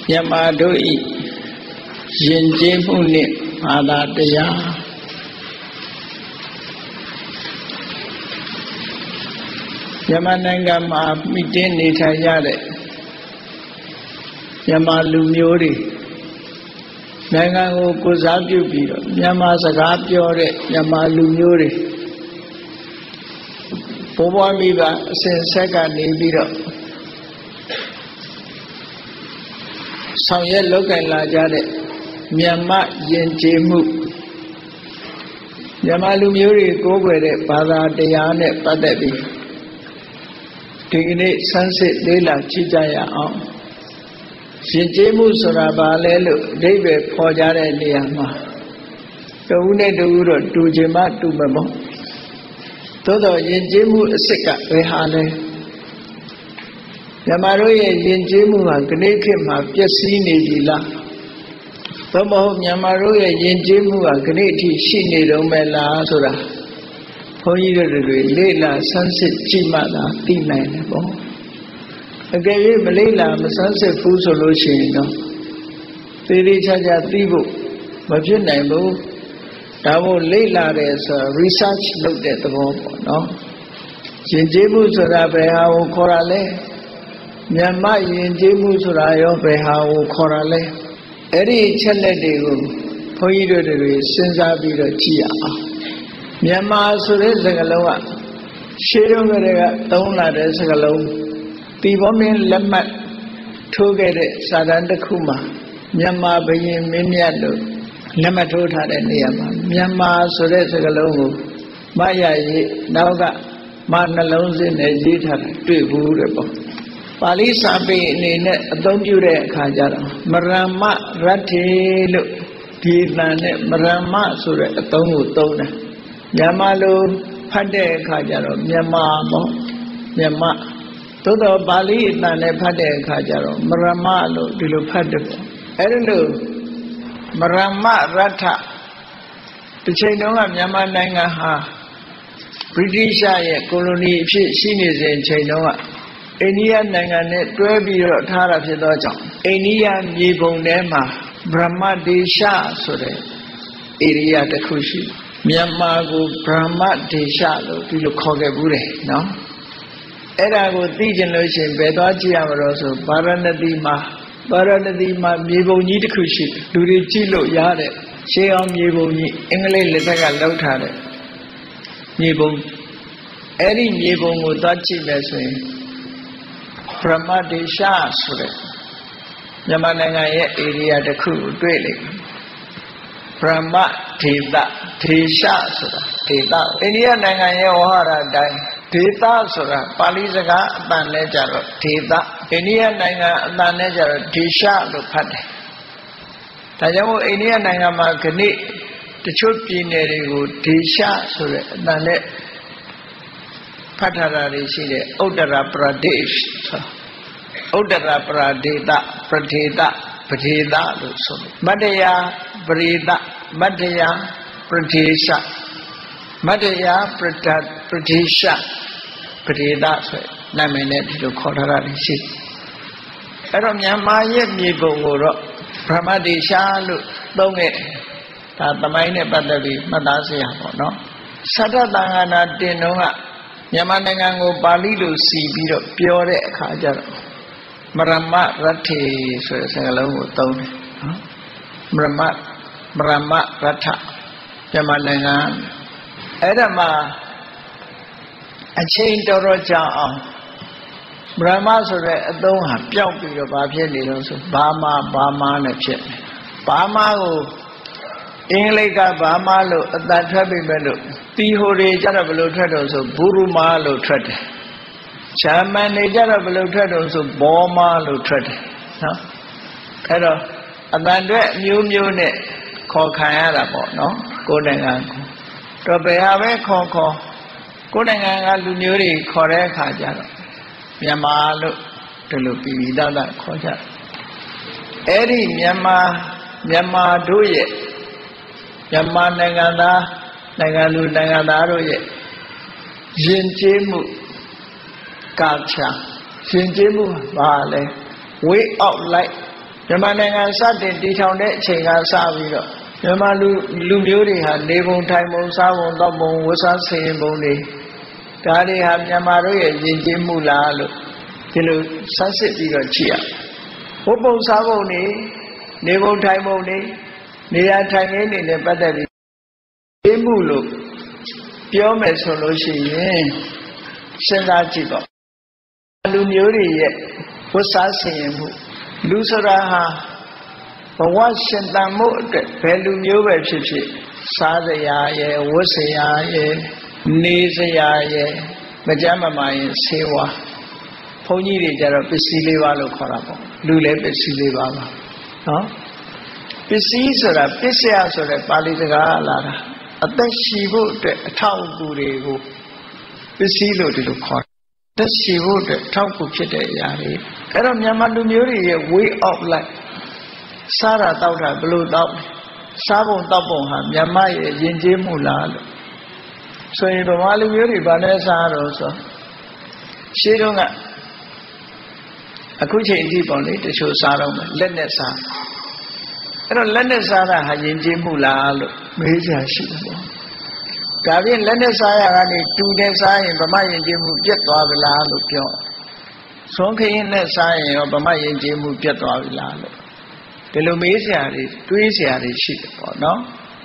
မြန်မာတို့ဤယဉ်ကျေးမှုနှင့်ဘာသာတရားမြန်မာနိုင်ငံမှာမိတင်းနေထိုင်ရတဲ့မြန်မာလူမျိုးတွေနိုင်ငံကိုကိုးစားပြုပြီးတော့မြန်မာစကားပြောတဲ့မြန်မာလူမျိုးတွေဘိုးဘွားမိဘအစဉ်ဆက်ကနေပြီးတော့ဆောင်ရွက်လုပ်ကိုင်လာကြတဲ့မြန်မာယဉ်ကျေးမှုမြန်မာလူမျိုးတွေကိုးကွယ်တဲ့ဘာသာတရားနဲ့ပတ်သက်ပြီးဒီကနေ့ဆန်းစစ်လေ့လာကြည့်ကြရအောင်ယဉ်ကျေးမှုဆိုတာဘာလဲလို့အဓိပ္ပာယ်ဖော်ကြတဲ့နေရာမှာတဦးနဲ့တဦးတော့တူချင်မှတူမှာပေါ့သို့တော့ယဉ်ကျေးမှုအစစ်ကဘယ်ဟာလဲမြန်မာတို့ရဲ့ယဉ်ကျေးမှုဟာကနေ့ခေတ်မှာပျက်စီးနေပြီလားသို့မဟုတ်မြန်မာတို့ရဲ့ယဉ်ကျေးမှုဟာကနေ့အထိရှိနေတုန်းပဲလားဆိုတာဘုန်းကြီးတို့တွေလေ့လာဆန်းစစ်ကြည့်မှသာသိနိုင်တယ်ပေါ့အကယ်၍မလေ့လာမဆန်းစစ်ဘူးဆိုလို့ရှိရင်တော့သေသေးချာချာသိဖို့မဖြစ်နိုင်ဘူးဒါမို့လေ့လာတယ်ဆို research လုပ်တဲ့သဘောပေါ့နော်ယဉ်ကျေးမှုဆိုတာဘယ်ဟာကိုခေါ်တာလဲမြန်မာယဉ်ကျေးမှုဆိုတာရောဘယ်ဟာကိုခေါ်တာလဲအဲ့ဒီချက်လက်တွေကိုဘုန်းကြီးတို့တွေစဉ်းစားပြီးတော့ကြည့်ရအောင်မြန်မာဆိုတဲ့စကားလုံးကရှေးတုန်းကတည်းကသုံးလာတဲ့စကားလုံးဒီဘောမင်းလက်မှတ်ထိုးခဲ့တဲ့စာတမ်းတစ်ခုမှာမြန်မာဘုရင်မင်းမြတ်တို့လက်မှတ်ထိုးထားတဲ့နေရာမှာမြန်မာဆိုတဲ့စကားလုံးကိုမရရေးနောက်ကမနှလုံးစင်းနဲ့ရေးထားတာတွေ့ဘူးတဲ့ပေါ့ပါဠိစာပေအနေနဲ့အသုံးပြုတဲ့အခါကျတော့မရမ္မရတ္ထေလို့ဒီတန်နဲ့မရမ္မဆိုတဲ့အသုံးကိုသုံးတယ်မြန်မာလိုဖတ်တဲ့အခါကျတော့မြန်မာပေါ့မြန်မာသို့တော့ပါဠိအတန်နဲ့ဖတ်တဲ့အခါကျတော့မရမ္မလို့ဒီလိုဖတ်တယ်ပေါ့အဲ့ဒီလိုမရမ္မရထတစ်ချိန်တုန်းကမြန်မာနိုင်ငံဟာဗြိတိရှရဲ့ကိုလိုနီအဖြစ်ရှိနေစဉ်ချိန်တုန်းကအိန္ဒိယနိုင်ငံနဲ့တွဲပြီးတော့ထားတာဖြစ်သောကြောင့်အိန္ဒိယမြေပုံထဲမှာဗြဟ္မဒေရှဆိုတဲ့ဧရိယာတစ်ခုရှိမြန်မာကိုဗြဟ္မဒေရှလို့ဒီလိုခေါ်ခဲ့ဘူးတယ်နော်အဲ့ဒါကိုသိကျင်လို့ရှိရင်ဘယ်သွားကြည့်ရမလို့ဆိုဗာရာဏသီမှာမြေပုံကြီးတစ်ခုရှိလူတွေကြည့်လို့ရတဲ့ရှေးအောင်မြေပုံကြီးအင်္ဂလိပ်လက်ထက်ကလောက်ထားတဲ့မြေပုံအဲ့ဒီမြေပုံကိုသွားကြည့်မယ်ဆိုရင်ဗြဟ္မဒေရှဆိုတဲ့မြန်မာနိုင်ငံရဲ့ဧရိယာတစ်ခုကိုတွေ့လိမ့်မယ်ဗြဟ္မဒေသဒေရှဆိုတာဒေသအိန္ဒိယနိုင်ငံရဲ့ဝါဟာရအတိုင်းဒေသဆိုတာပါဠိစကားအတန်နဲ့ကြတော့ဒေသအိန္ဒိယနိုင်ငံအတန်နဲ့ကြတော့ဒေရှလို့ဖတ်တယ်ဒါကြောင့်မို့အိန္ဒိယနိုင်ငံမှာခဏတချို့ပြည်နယ်တွေကိုဒေရှဆိုတဲ့အတန်နဲ့ဖတ်ထားတာတွေရှိတယ်ဥတ္တရပရဒေရှဥတ္တရပရဒေသပဒေသပဒေသလို့ဆိုတယ်မတ္တယာပရိသမတ္တယာပဒေရှမတ္တယာပဒေရှပဒေသဆိုနာမည်နဲ့ဒီလိုခေါ်ထားတာရှိတယ်အဲ့တော့မြန်မာရဲ့မြေပုံကိုတော့ဗြဟ္မဒေရှလို့သုံးခဲ့ဒါသမိုင်းနဲ့ပတ်သက်ပြီးမှတ်သားစရာပေါ့နော်သတ္တသံဃာနာတင်တော့ကမြန်မာနိုင်ငံကိုပါဠိလိုစီပြီးတော့ပြောတဲ့အခါကျတော့မရမ္မရတ္ထေဆိုတဲ့စကားလုံးကိုသုံးတယ်နော်မရမ္မရထမြန်မာနိုင်ငံအဲ့ဒါမှာအချိန်တော်တော်ကြာအောင်ဗြဟ္မဆိုတဲ့အသုံးဟာပျောက်ပြီးတော့ဘာဖြစ်နေလို့ဆိုဘာမာနဲ့ဖြစ်နေဘာမာကိုအင်္ဂလိပ်ကဘာမာလို့အတန်ထွက်ပြီးမဲ့လို့တီဟိုတွေကြတော့ဘယ်လိုထွက်တော့ဆိုဘူရူမာလို့ထွက်တယ်ဂျာမန်တွေကြတော့ဘယ်လိုထွက်တော့ဆိုဘောမာလို့ထွက်တယ်နော်အဲ့တော့အတန်အတွက်မျိုးနဲ့ခေါ်ခံရတာပေါ့နော်ကိုယ်နိုင်ငံတော့ဘယ်ဟာပဲခေါ်ကိုယ်နိုင်ငံကလူမျိုးတွေခေါ်တဲ့အခါကျတော့မြန်မာလို့ဒီလိုပြည်ပြည်သားသားခေါ်ကြအဲ့ဒီမြန်မာတို့ရဲ့မြန်မာနိုင်ငံသားနိုင်ငံသူနိုင်ငံသားတို့ရဲ့ယဉ်ကျေးမှုကာချာယဉ်ကျေးမှုဘာလဲ way of life မြန်မာနိုင်ငံစတင်တည်ထောင်တဲ့အချိန်ကစပြီးတော့မြန်မာလူမျိုးတွေဟာနေပုံထိုင်ပုံစားပုံတောက်ပုံဝတ်စားဆင်ရင်ပုံတွေဒါတွေဟာမြန်မာတို့ရဲ့ယဉ်ကျေးမှုလားလို့ဒီလိုဆန်းစစ်ပြီးတော့ကြည့်ရဝတ်ပုံစားပုံတွေနေပုံထိုင်ပုံတွေနေရာထိုင်ခင်းတွေနဲ့ပတ်သက်ပြီးယဉ်မှုလို့ပြောမယ်ဆိုလို့ရှိရင်စဉ်းစားကြည့်ပါလူမျိုးတွေရဲ့ဝတ်စားဆင်ရင်မှုလူဆိုတာဟာဘဝရှင်သန်မှုအတွက်ဘယ်လူမျိုးပဲဖြစ်ဖြစ်စားစရာရဲ့ဝတ်စရာရဲ့နေစရာရဲ့မကြမ်းမမာရင်ဆေးဝါးဘုန်းကြီးတွေကြတော့ပစ္စည်းလေးပါလို့ခေါ်တာပေါ့လူလည်းပစ္စည်းလေးပါပါနော်ပစ္စည်းဆိုတာပစ္စယဆိုတဲ့ပါဠိစကားလာတာအသက်ရှိဖို့အတွက်အထောက်အကူတွေကိုပစ္စည်းလို့ဒီလိုခေါ်တယ်အသက်ရှိဖို့အတွက်ထောက်ကူဖြစ်တဲ့အရာတွေအဲ့တော့မြန်မာလူမျိုးတွေရဲ့ way of life စားတာတောက်တာဘယ်လိုတောက်စားပုံတောက်ပုံဟာမြန်မာရဲ့ယဉ်ကျေးမှုလားလို့ဆိုရင်ဗမာလူမျိုးတွေဘာနဲ့စားတော့ဆိုရှင်းတော့ကအခုချိန်အထိပေါ့လေတချို့စားတော့မယ်လက်နဲ့စားအဲ့တော့လက်နဲ့စားတာဟာယဉ်ကျေးမှုလားလို့မေးကြရှိတယ်ပေါ့ဒါဖြင့်လက်နဲ့စားရကနေတူနဲ့စားရင်ဗမာယဉ်ကျေးမှုပြတ်သွားပြီလားလို့ပြောဆုံးခရင်နဲ့စားရင်ရောဗမာယဉ်ကျေးမှုပြတ်သွားပြီလားလို့ဒီလိုမေးစရာတွေတွေးစရာတွေရှိတယ်ပေါ့နော်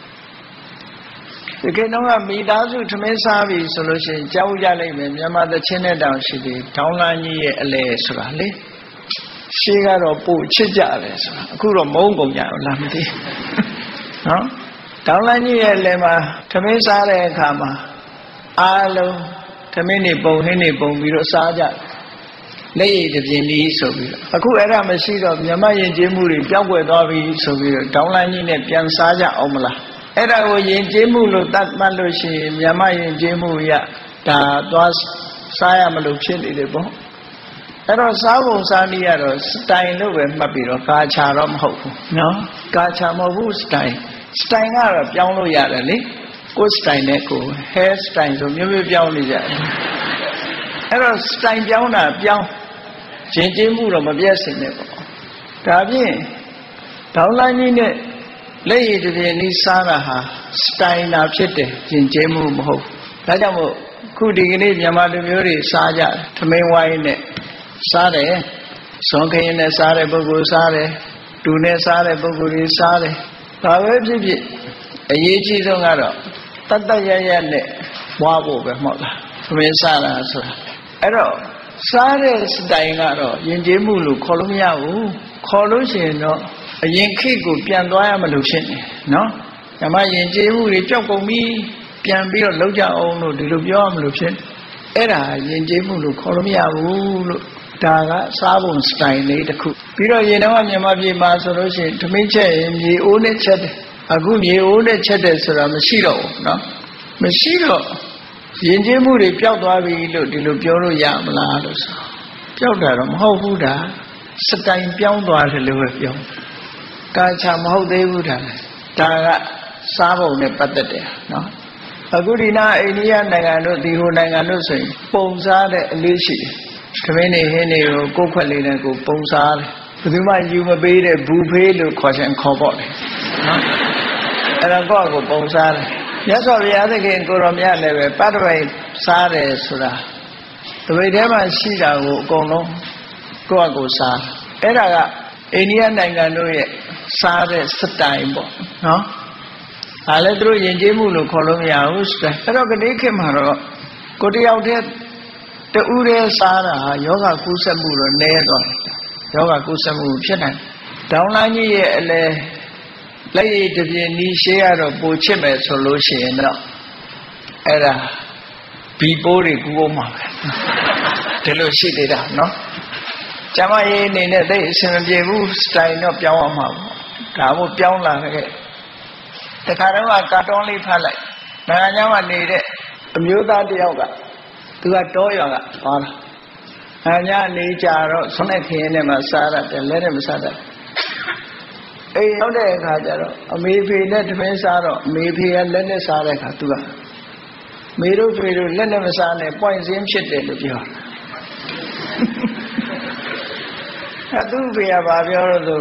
ဒီကိတော့ကမိသားစုထမင်းစားပြီဆိုလို့ရှိရင်ကြောက်ကြလိုက်မယ်မြန်မာသချင်းနဲ့တောင်ရှိသေးဒေါင်းလန်းကြီးရဲ့အလဲဆိုတာလေရှေးကတော့ပို့ချစ်ကြတယ်ဆိုတာအခုတော့မုန်းကုန်ကြတော့လားမသိနော်ဒေါင်းလန်းကြီးရဲ့အလဲမှာထမင်းစားတဲ့အခါမှာအားလုံးထမင်းတွေပုံဟင်းတွေပုံပြီးတော့စားကြလက်ရည်တစ်ပြင်းကြီးဆိုပြီးတော့အခုအဲ့ဒါမရှိတော့မြမယဉ်ကျေးမှုတွေပျောက်ကွယ်သွားပြီဆိုပြီးတော့ဒေါင်းလန်းကြီးနဲ့ပြန်စားကြအောင်မလားအဲ့ဒါကိုယဉ်ကျေးမှုလို့သတ်မှတ်လို့ရှိရင်မြမယဉ်ကျေးမှုရဒါသွားစားရမလို့ဖြစ်နေတယ်ပေါ့အဲ့တော့စားပုံစားနည်းကတော့စတိုင်လို့ပဲမှတ်ပြီးတော့ကာချာတော့မဟုတ်ဘူးနော်ကာချာမဟုတ်ဘူးစတိုင်ကတော့ပြောင်းလို့ရတယ်လေကိုယ်စတိုင်နဲ့ကိုယ် hair style ဆိုမျိုးမျိုးပြောင်းနေကြတယ်အဲ့တော့စတိုင်ပြောင်းတာပြောင်းယဉ်ကျေးမှုတော့မပြတ်စင်နဲ့ပေါ့ဒါဖြင့်ဒေါင်းလန်းကြီးနဲ့လက်ရည်တစ်ပြင်းလေးစားတာဟာစတိုင်နာဖြစ်တယ်ယဉ်ကျေးမှုမဟုတ်ဒါကြောင့်မို့ခုဒီကနေ့မြန်မာလူမျိုးတွေစားကြထမင်းဝိုင်းနဲ့စားတယ်ဇွန်ခရင်နဲ့စားတဲ့ပုဂ္ဂိုလ်စားတယ်တူနဲ့စားတဲ့ပုဂ္ဂိုလ်တွေစားတယ်ဒါပဲဖြစ်ဖြစ်အရေးကြီးဆုံးကတော့တတ်တတ်ရရနဲ့ဝါဖို့ပဲမဟုတ်လားထမင်းစားတာဆိုတာအဲ့တော့စားတဲ့စတိုင်ကတော့ယဉ်ကျေးမှုလို့ခေါ်လို့မရဘူးခေါ်လို့ရှိရင်တော့အရင်ခေတ်ကိုပြန်သွားရမလို့ဖြစ်နေနော်ဓမ္မယဉ်ကျေးမှုတွေကြောက်ကုန်ပြီးပြန်ပြီးတော့လောက်ကြအောင်လို့ဒီလိုပြောရမလို့ဖြစ်အဲ့ဒါယဉ်ကျေးမှုလို့ခေါ်လို့မရဘူးလို့ဒါကစားပုံစတိုင်လေးတစ်ခုပြီးတော့ရင်တော့မြန်မာပြည်မှာဆိုလို့ရှိရင်ဓမင်းချက်ရင်မြေအိုးနဲ့ချက်တယ်အခုမြေအိုးနဲ့ချက်တယ်ဆိုတာမရှိတော့ဘူးနော်မရှိတော့ယဉ်ကျေးမှုတွေပျောက်သွားပြီလို့ဒီလိုပြောလို့ရမလားလို့ဆိုပျောက်တာတော့မဟုတ်ဘူးဒါစတိုင်ပြောင်းသွားတယ်လို့ပဲပြောကာချာမဟုတ်သေးဘူးဒါကစားပုံနဲ့ပတ်သက်တယ်နော်အခုဒီနာအိန္ဒိယနိုင်ငံတို့ဒီဟိုနိုင်ငံတို့ဆိုရင်ပုံစားတဲ့အလေးရှိတယ်ခမင်းနေဟင်းတွေကိုကိုယ်ခွက်လေးနဲ့ကိုပုံစားတယ်ဘယ်သူမှယူမပေးတဲ့ဘူဖေးလို့ခေါ်ချင်ခေါ်ပေါ့တယ်နော်အဲ့တော့ကိုယ့်ကိုပုံစားတယ်မြတ်စွာဘုရားသခင်ကိုရောမြတ်လည်းပဲပတ္တဝိစားတယ်ဆိုတာတပိတ်ထဲမှာရှိတာကိုအကုန်လုံးကိုယ့်ကိုစားအဲ့ဒါကအိန္ဒိယနိုင်ငံတို့ရဲ့စားတဲ့စတိုင်ပေါ့နော်ဒါလည်းသူတို့ယဉ်ကျေးမှုလို့ခေါ်လို့မရဘူးစတိုင်အဲ့တော့ကနေ့ခေတ်မှာတော့ကိုတယောက်တည်းတူးတဲ့စားတာဟာယောဂကူးစက်မှုတော့နည်းသွားယောဂကူးစက်မှုဖြစ်နိုင်ဒေါင်းလန်းကြီးရဲ့အလဲလက်ရည်တစ်ပြင်းနီးရှေးရတော့ပိုချစ်မယ်ဆိုလို့ရှိရင်တော့အဲ့ဒါဘီပိုးတွေကူးအောင်မှာပဲဒီလိုရှိသေးတာနော်ကျမရေးအနေနဲ့သိအဆင်မပြေဘူးစတိုင်တော့ပြောင်းအောင်မှာပေါ့ဒါမို့ပြောင်းလာခဲ့တခါတော့ကာတွန်းလေးဖတ်လိုက်နိုင်ငံခြားမှာနေတဲ့အမျိုးသားတယောက်ကသူကတောရွာကသွားတာနိုင်ငံနေကြတော့ဆွနဲ့ခင်းနဲ့မှစားရတယ်လဲနဲ့မစားတတ်အိမ်ရောက်တဲ့အခါကျတော့အမေဖေနဲ့တမင်းစားတော့အမေဖေကလက်နဲ့စားတဲ့အခါသူကမေတို့ဖေတို့လက်နဲ့မစားနဲ့ပွိုင်စင်းဖြစ်တယ်လို့ပြောတာသူ့ဖေကဘာပြောလို့ဆို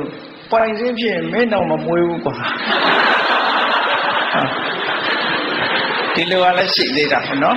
ပိုင်စင်းဖြစ်မင်းတော့မမွေးဘူးကွာဒီလိုကလည်းရှိသေးတာနော်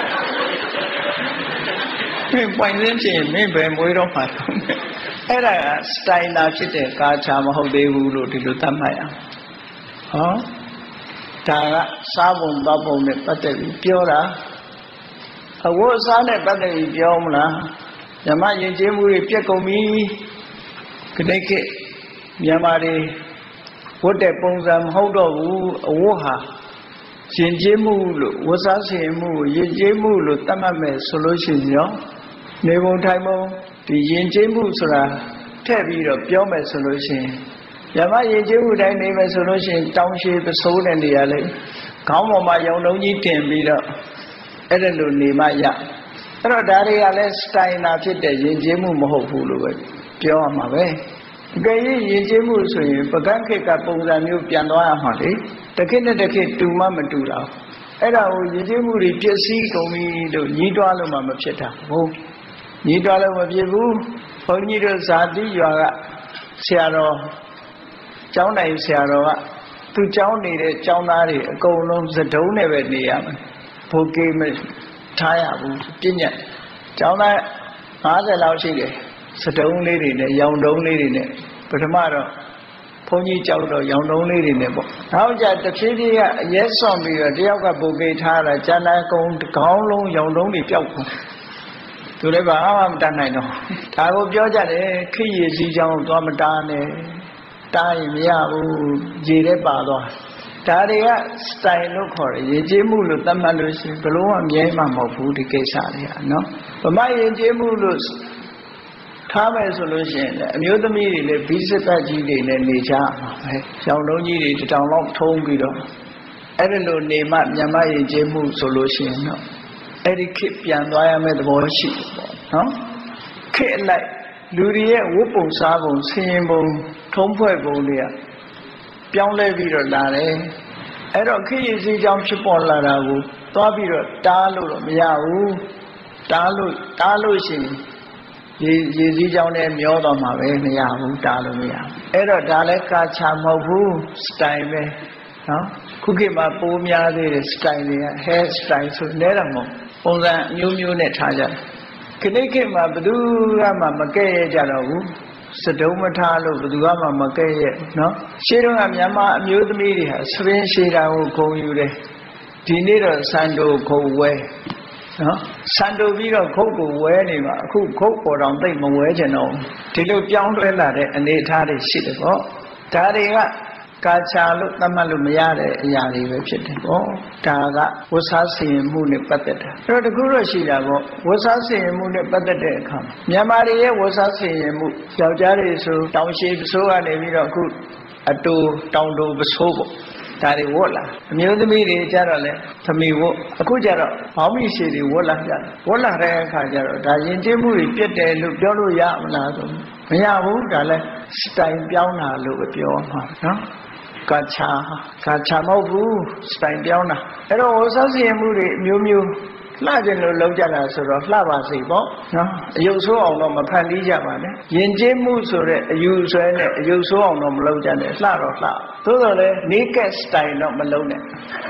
မင်းပိုင်စင်းဖြစ်မင်းပဲမွေးတော့မှာအဲ့ဒါကစတိုင်လာဖြစ်တဲ့ကာချာမဟုတ်သေးဘူးလို့ဒီလိုသတ်မှတ်ရအောင်ဟောဒါကစားပုံတောက်ပုံနဲ့ပတ်သက်ပြီးပြောတာအဝတ်အစားနဲ့ပတ်သက်ပြီးပြောမလားဓမ္မယဉ်ကျေးမှုတွေပြက်ကုန်ပြီခဏခေတ်မြန်မာတွေဝတ်တဲ့ပုံစံမဟုတ်တော့ဘူးအဝတ်ဟာယဉ်ကျေးမှုလို့ဝတ်စားဆင်မှုယဉ်ကျေးမှုလို့သတ်မှတ်မယ်ဆိုလို့ရှိရင်ရောနေပုံထိုင်ပုံဒီယဉ်ကျေးမှုဆိုတာထည့်ပြီးတော့ပြောမယ်ဆိုလို့ရှိရင်ဓမ္မယဉ်ကျေးမှုတိုင်းနေမယ်ဆိုလို့ရှိရင်တောင်းရှိပစိုးတဲ့နေရာလေးခေါင်းပေါ်မှာရောင်လုံးကြီးတင်ပြီးတော့အဲ့ဒါလိုနေမှရအဲ့တော့ဒါတွေကလည်းစတိုင်နာဖြစ်တဲ့ယဉ်ကျေးမှုမဟုတ်ဘူးလို့ပဲပြောရမှာပဲအကယ်၍ယဉ်ကျေးမှုဆိုရင်ပကန်းခေတ်ကပုံစံမျိုးပြန်သွားရမှာလေတစ်ခေတ်နဲ့တစ်ခေတ်တူမှမတူတာအဲ့ဒါကိုယဉ်ကျေးမှုတွေပြည့်စည်ကုန်ပြီလို့ညှိတွားလို့မှမဖြစ်တာဟုတ်ညှိတွားလို့မဖြစ်ဘူးဘုန်းကြီးတို့ဇာတိရွာကဆရာတော်ကျောင်းနိုင်ဆရာတော်ကသူကျောင်းနေတဲ့ကျောင်းသားတွေအကုန်လုံးသတုံးနဲ့ပဲနေရမယ်ဘိုးကေးမထားရဘူးပြည့်ညက်ကျောင်းသား50လောက်ရှိတယ်သတုံးလေးတွေနဲ့ရောင်တုံးလေးတွေနဲ့ပထမတော့ဘုန်းကြီးကြောက်တော့ရောင်တုံးလေးတွေနဲ့ပေါ့နောက်ကြတဖြည်းဖြည်းကအရဲစွန့်ပြီးတော့တယောက်ကဘိုးကေးထားတာကျန်တဲ့ကုန်းခေါင်းလုံးရောင်တုံးတွေပျောက်ကုန်သူလည်းဘာမှမတတ်နိုင်တော့ဒါကိုပြောကြတယ်ခိရစီချောင်းသွားမတားနဲ့တားရင်မရဘူးရေထဲပါသွားဒါတွေကစတိုင်လို့ခေါ်တယ်ယဉ်ကျေးမှုလို့သတ်မှတ်လို့ရှိရင်ဘလို့မှမြဲမှာမဟုတ်ဘူးဒီကိစ္စတွေကနော်ဗမာယဉ်ကျေးမှုလို့ထားမယ်ဆိုလို့ရှိရင်အမျိုးသမီးတွေလည်းဘီစစ်ပတ်ကြီးတွေနဲ့နေကြမှာပဲရောင်တုံးကြီးတွေတစ်တောင်လောက်ထုံးပြီးတော့အဲ့ဒါလိုနေမှမြန်မာယဉ်ကျေးမှုဆိုလို့ရှိရင်တော့အဲ့ဒီခေတ်ပြန်သွားရမယ့်သဘောရှိတယ်ပေါ့နော်ခေတ်အလိုက်လူတွေရဲ့ဝတ်ပုံစားပုံဆင်ရင်ပုံထုံးဖွဲ့ပုံတွေကပြောင်းလဲပြီးတော့လာတယ်အဲ့တော့ခေတ်ရည်စည်းကြောင်းဖြစ်ပေါ်လာတာကိုသွားပြီးတော့တားလို့တော့မရဘူးတားလို့ရှိရင်ရည်စည်းကြောင်းနဲ့မျောတော့မှာပဲမရဘူးတားလို့မရဘူးအဲ့တော့ဒါလည်းကာချာမဟုတ်ဘူးစတိုင်ပဲနော်ခုခေတ်မှာပိုးများသေးတယ်စတိုင်တွေက hair style ဆိုလဲတာမဟုတ်ပုံစံအမျိုးမျိုးနဲ့ထားကြတယ်ခဏခေတ်မှာဘယ်သူမှမကဲ့ရဲ့ကြတော့ဘူးစတုံးမထားလို့ဘယ်သူမှမကဲ့ရဲ့နော်ရှေးတုန်းကမြန်မာအမျိုးသမီးတွေဟာသပင်းရှည်တာကိုဂုံယူတယ်ဒီနေ့တော့စံတိုခုတ်ဝဲနော်စံတိုပြီးတော့ခုတ်ကိုဝဲနေမှာအခုခုတ်ပေါ်တော့သိမဝဲချင်တော့ဒီလိုပြောင်းလဲလာတဲ့အနေအထားတွေရှိတယ်ပေါ့ဒါတွေကကာချာလို့သတ်မှတ်လို့မရတဲ့အရာတွေပဲဖြစ်တယ်ပေါ့ဒါကဝတ်စားဆင်ရင်မှုနဲ့ပတ်သက်တာအဲ့တော့တခုတော့ရှိတာပေါ့ဝတ်စားဆင်ရင်မှုနဲ့ပတ်သက်တဲ့အခါမြန်မာတွေရဲ့ဝတ်စားဆင်ရင်မှုယောက်ျားတွေဆိုတောင်ရှိပစိုးကနေပြီးတော့အခုအတူတောင်တူပစိုးပေါ့ဒါတွေဝတ်လာအမျိုးသမီးတွေကြတော့လေသမီးဝတ်အခုကြတော့ဘောင်းမီရှည်တွေဝတ်လာကြတယ်ဝတ်လာတဲ့အခါကျတော့ဒါယဉ်ကျေးမှုတွေပြတ်တယ်လို့ပြောလို့ရမလားဆိုမရဘူးဒါလည်းစတိုင်ပြောင်းတာလို့ပြောမှာနော်ကာချာမဟုတ်ဘူးစတိုင်ပြောင်းတာအဲ့တော့ဝတ်စားဆင်မှုတွေအမျိုးမျိုးလှကျင်လို့လုံးကြတာဆိုတော့လှပါစေပေါ့နော်အယုတ်ဆိုးအောင်တော့မဖန်တီးကြပါနဲ့ယဉ်ကျေးမှုဆိုတဲ့အယူဆွဲနဲ့အယုတ်ဆိုးအောင်တော့မလုံးကြနဲ့လှတော့လှသို့တော်လည်း naked style တော့မလုံးနဲ့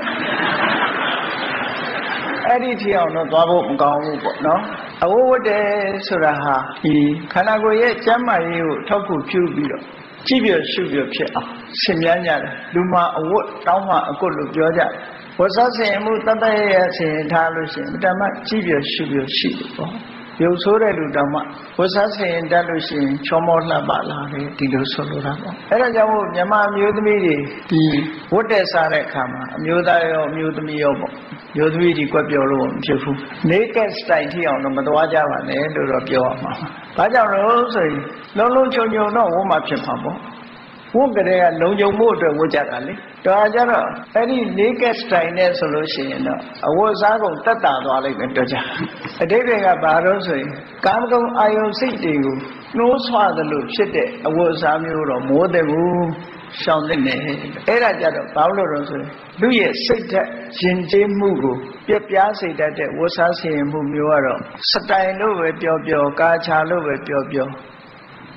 အဲ့ဒီထီအောင်တော့သွားဖို့မကောင်းဘူးပေါ့နော်အဝတ်ဝတ်တယ်ဆိုတာဟာဒီခန္ဓာကိုယ်ရဲ့ကျန်းမာရေးကိုထောက်ကူပြုပြီးတော့ကြည့်ပြရှုပြဖြစ်အောင်ဆင်မြန်းကြတယ်လူမှာအဝတ်တောင်းမှအကွတ်လို့ပြောကြတယ်ဝတ်စားဆင်မှုတတ်တရဆင်ထားလို့ရှိရင်အတ္တမကြည့်ပြရှုပြရှိတယ်ပေါ့ရုပ်ဆိုးတဲ့လူတောင်မှဝတ်စားဆင်တတ်လို့ရှိရင်ချောမောလှပလာတယ်ဒီလိုဆိုလိုတာပေါ့အဲ့ဒါကြောင့်မို့မြန်မာအမျိုးသမီးတွေဒီဝတ်တဲ့စားတဲ့အခါမှာအမျိုးသားရောအမျိုးသမီးရောပေါ့မျိုးသမီးဒီကွက်ပြောလို့မဖြစ်ဘူး naked style ထိအောင်တော့မသွားကြပါနဲ့လို့တော့ပြောရမှာဘာကြောင့်လို့ဆိုရင်လုံးလုံးချုံချုံတော့ဝတ်မှဖြစ်မှာပေါ့ဝတ်ကြတဲ့ကလုံခြုံမှုအတွက်ဝတ်ကြတာလေဒါကြတော့အဲ့ဒီ naked style နဲ့ဆိုလို့ရှိရင်တော့အဝတ်စားကုန်တက်တာသွားလိုက်ပဲတော့ကြအတိတ်တွေကဘာလို့ဆိုရင်ကာမဂုဏ်အာယုန်စိတ်တွေကိုနှိုးဆွသလိုဖြစ်တဲ့အဝတ်စားမျိုးတော့မိုးတယ်ဘူးရှောင်တဲ့နေအဲ့ဒါကြတော့ဘာလို့လို့ဆိုရင်လူရဲ့စိတ်ဓာတ်ယဉ်ကျေးမှုကိုပြပြစိတ်ဓာတ်တဲ့ဝတ်စားဆင်မှုမျိုးကတော့စတိုင်လို့ပဲပြောကာချာလို့ပဲပြော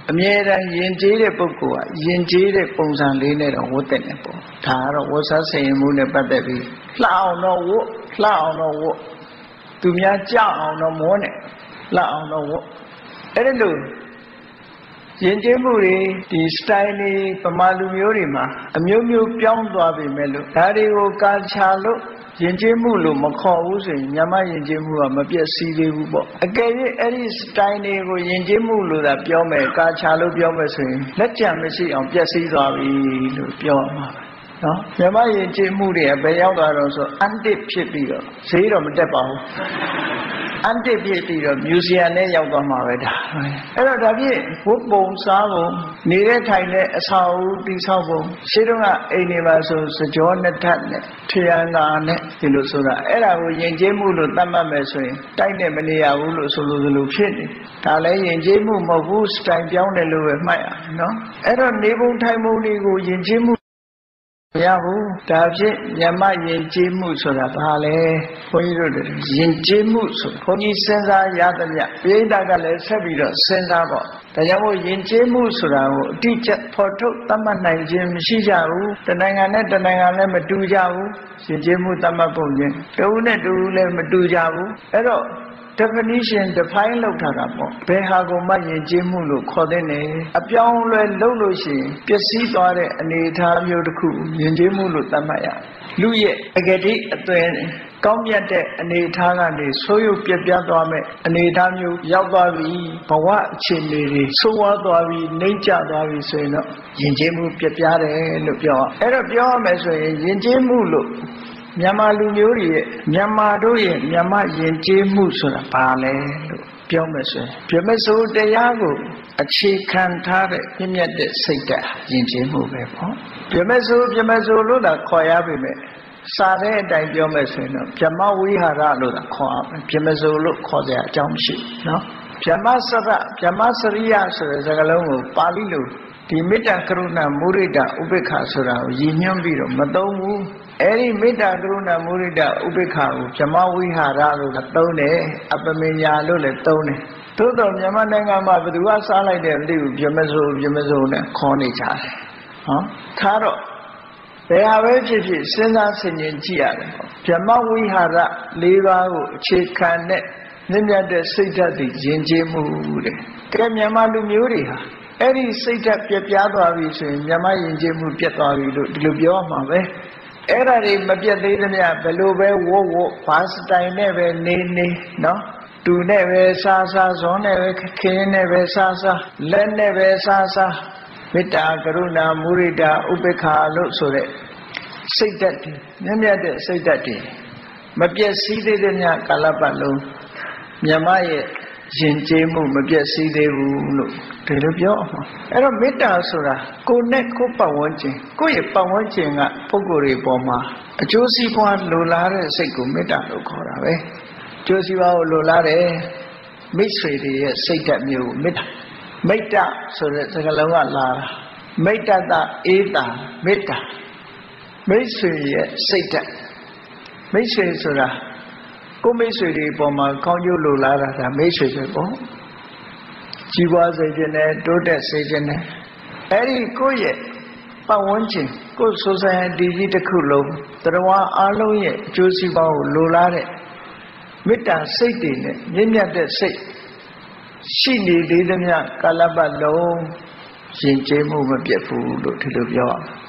အမြဲတမ်းယဉ်ကျေးတဲ့ပုဂ္ဂိုလ်ကယဉ်ကျေးတဲ့ပုံစံလေးနဲ့တော့ဝတ်တဲ့နဲ့ပေါ့ဒါကတော့ဝတ်စားဆင်ရင်မှုနဲ့ပတ်သက်ပြီးလှအောင်တော့ဝတ်လှအောင်တော့ဝတ်သူများကြောက်အောင်တော့မောနဲ့လှအောင်တော့ဝတ်အဲ့ဒါလို့ယဉ်ကျေးမှုတွေဒီ style တွေပမာလူမျိုးတွေမှာအမျိုးမျိုးပြောင်းသွားပြီမဲ့လို့ဒါတွေကိုကာချာလို့ယဉ်ကျေးမှုလို့မခေါ်ဘူးဆိုရင်မြန်မာယဉ်ကျေးမှုကမပြည့်စည်သေးဘူးပေါ့အကယ်၍အဲ့ဒီ style တွေကိုယဉ်ကျေးမှုလို့သာပြောမယ်ကာချာလို့ပြောမယ်ဆိုရင်လက်ကျန်မရှိအောင်ပြည့်စည်သွားပြီလို့ပြောမှာနော်မြန်မာယဉ်ကျေးမှုတွေကဘယ်ရောက်သွားတော့ဆိုအန်တစ်ဖြစ်ပြီးတော့ဈေးတော့မတက်ပါဘူးအန်တစ်ဖြစ်ပြီးတော့မြူဇီယံနဲ့ရောက်သွားမှာပဲဒါအဲ့တော့ဒါဖြင့်ဝတ်ပုံစားပုံနေတဲ့ထိုင်တဲ့အဆောက်အဦတိဆောက်ပုံရှင်းတော့ကအိမ်နေပါဆိုစကြောနှစ်ထပ်နဲ့ထရံသာနဲ့ဒီလိုဆိုတာအဲ့ဒါကိုယဉ်ကျေးမှုလို့သတ်မှတ်မယ်ဆိုရင်တိုက်နဲ့မနေရဘူးလို့ဆိုလိုသလိုဖြစ်နေဒါလည်းယဉ်ကျေးမှုမဟုတ်ဘူးစတိုင်ပြောင်းတယ်လို့ပဲမှတ်ရနော်အဲ့တော့နေပုံထိုင်ပုံတွေကိုယဉ်ကျေးမှုမရဘူးဒါဖြင့်မြန်မာယဉ်ကျေးမှုဆိုတာဘာလဲဘုန်းကြီးတို့ယဉ်ကျေးမှုဆိုဘုန်းကြီးစဉ်းစားရသမျှပိဋကကလည်းဆက်ပြီးတော့စဉ်းစားပေါ့ဒါကြောင့်မို့ယဉ်ကျေးမှုဆိုတာကိုအတိအကျဖော်ထုတ်သတ်မှတ်နိုင်ခြင်းမရှိကြဘူးတနိုင်ငံနဲ့တနိုင်ငံလည်းမတူကြဘူးယဉ်ကျေးမှုသတ်မှတ်ပုံချင်းတဦးနဲ့တဦးလည်းမတူကြဘူးအဲ့တော့definition define လုပ်ထားတာပေါ့ဘယ်ဟာကိုမှယဉ်ကျေးမှုလို့ခေါ်တဲ့နေအပြောင်းလဲလုပ်လို့ရှိရင်ပျက်စီးသွားတဲ့အနေအထားမျိုးတစ်ခုယဉ်ကျေးမှုလို့သတ်မှတ်ရလူရဲ့အဂတိအသွင်ကောင်းမြတ်တဲ့အနေအထားကနေဆိုးရုပ်ပြပြသွားမဲ့အနေအထားမျိုးရောက်သွားပြီဘဝအခြေအနေတွေဆိုးဝါးသွားပြီနှိမ့်ကျသွားပြီဆိုရင်တော့ယဉ်ကျေးမှုပြပြတယ်လို့ပြောအဲ့တော့ပြောရမယ်ဆိုရင်ယဉ်ကျေးမှုလို့မြန်မာလူမျိုးတွေရဲ့မြန်မာတို့ရဲ့မြန်မာယဉ်ကျေးမှုဆိုတာဘာလဲလို့ပြောမယ်ဆိုရင်ဗြဟ္မစိုရတရားကိုအခြေခံထားတဲ့ပြည့်မြတ်တဲ့စိတ်ဓာတ်ယဉ်ကျေးမှုပဲပေါ့ဗြဟ္မစိုလို့သာခေါ်ရပါမယ်စာတဲ့အတိုင်းပြောမယ်ဆိုရင်တော့ဗြဟ္မဝိဟာရလို့သာခေါ်ရမယ်ဗြဟ္မစိုလို့ခေါ်ကြအကြောင်းမရှိနော်ဗြဟ္မစရဗြဟ္မစရိယဆိုတဲ့စကားလုံးကိုပါဠိလိုဒီမေတ္တာကရုဏာမုဒိတာဥပေက္ခဆိုတာကိုရည်ညွှန်းပြီးတော့မသုံးဘူးအဲ့ဒီမေတ္တာကရုဏာမုဒိတာဥပေက္ခကိုဗြဟ္မဝိဟာရလို့သုံးတယ်အပမညာလို့လည်းသုံးတယ်သို့တော်မြန်မာနိုင်ငံမှာဘယ်သူကစားလိုက်တယ်မသိဘူးဗြဟ္မစိုနဲ့ခေါ်နေကြတယ်ဟောထားတော့ဘယ်ဟာပဲဖြစ်ဖြစ်စဉ်းစားဆင်ခြင်ကြည့်ရတယ်ဗြဟ္မဝိဟာရ၄ပါးကိုအခြေခံတဲ့မြင့်မြတ်တဲ့စိတ်ဓာတ်တွေယဉ်ကျေးမှုတဲ့ကဲမြန်မာလူမျိုးတွေဟာအဲ့ဒီစိတ်ဓာတ်ပြပြသွားပြီဆိုရင်မြန်မာယဉ်ကျေးမှုပြတ်သွားပြီလို့ဒီလိုပြောမှာပဲအဲ့ဒါတွေမပြတ်သေးသမျှဘယ်လိုပဲဝတ်ဘာစတိုင်နဲ့ပဲနေနော်တူနဲ့ပဲစားဇွန်နဲ့ပဲခင်းနဲ့ပဲစားလက်နဲ့ပဲစားမေတ္တာကရုဏာမုဒိတာဥပေက္ခလို့ဆိုတဲ့စိတ်ဓာတ်တွေမြတ်မြတ်တဲ့စိတ်ဓာတ်တွေမပြည့်စည်သေးတဲ့မြတ်ကာလပတ်လုံးမြန်မာရဲ့ယဉ်ကျေးမှုမပြည့်စည်သေးဘူးလို့ဒီလိုပြောအောင်အဲ့တော့မေတ္တာဆိုတာကိုယ်နဲ့ကိုယ်ပတ်ဝန်းကျင်ကိုယ့်ရဲ့ပတ်ဝန်းကျင်ကပုဂ္ဂိုလ်တွေပေါ်မှာအကျိုးစီးပွားလိုလားတဲ့စိတ်ကိုမေတ္တာလို့ခေါ်တာပဲအကျိုးစီးပွားကိုလိုလားတဲ့မိတ်ဆွေတွေရဲ့စိတ်ဓာတ်မျိုးမေတ္တာဆိုတဲ့စကားလုံးကလာတာမိတ္တတဧတာမေတ္တာမိတ်ဆွေရဲ့စိတ်ဓာတ်မိတ်ဆွေဆိုတာကိုမိတ်ဆွေတွေပေါ်မှာကောင်းကျိုးလိုလားတာဒါမိတ်ဆွေပဲပေါ့ကြီးပွားစေခြင်းနဲ့တိုးတက်စေခြင်းနဲ့အဲ့ဒီကိုယ့်ရဲ့ပတ်ဝန်းကျင်ကိုယ် society ကြီးတစ်ခုလုံးတရားအားလုံးရဲ့အကျိုးစီးပွားကိုလိုလားတဲ့မေတ္တာစိတ်တွေနဲ့မြင့်မြတ်တဲ့စိတ်ရှိနေသေးသမျှကာလပတ်လုံးယဉ်ကျေးမှုမပြတ်ဘူးလို့ဒီလိုပြောရမှာ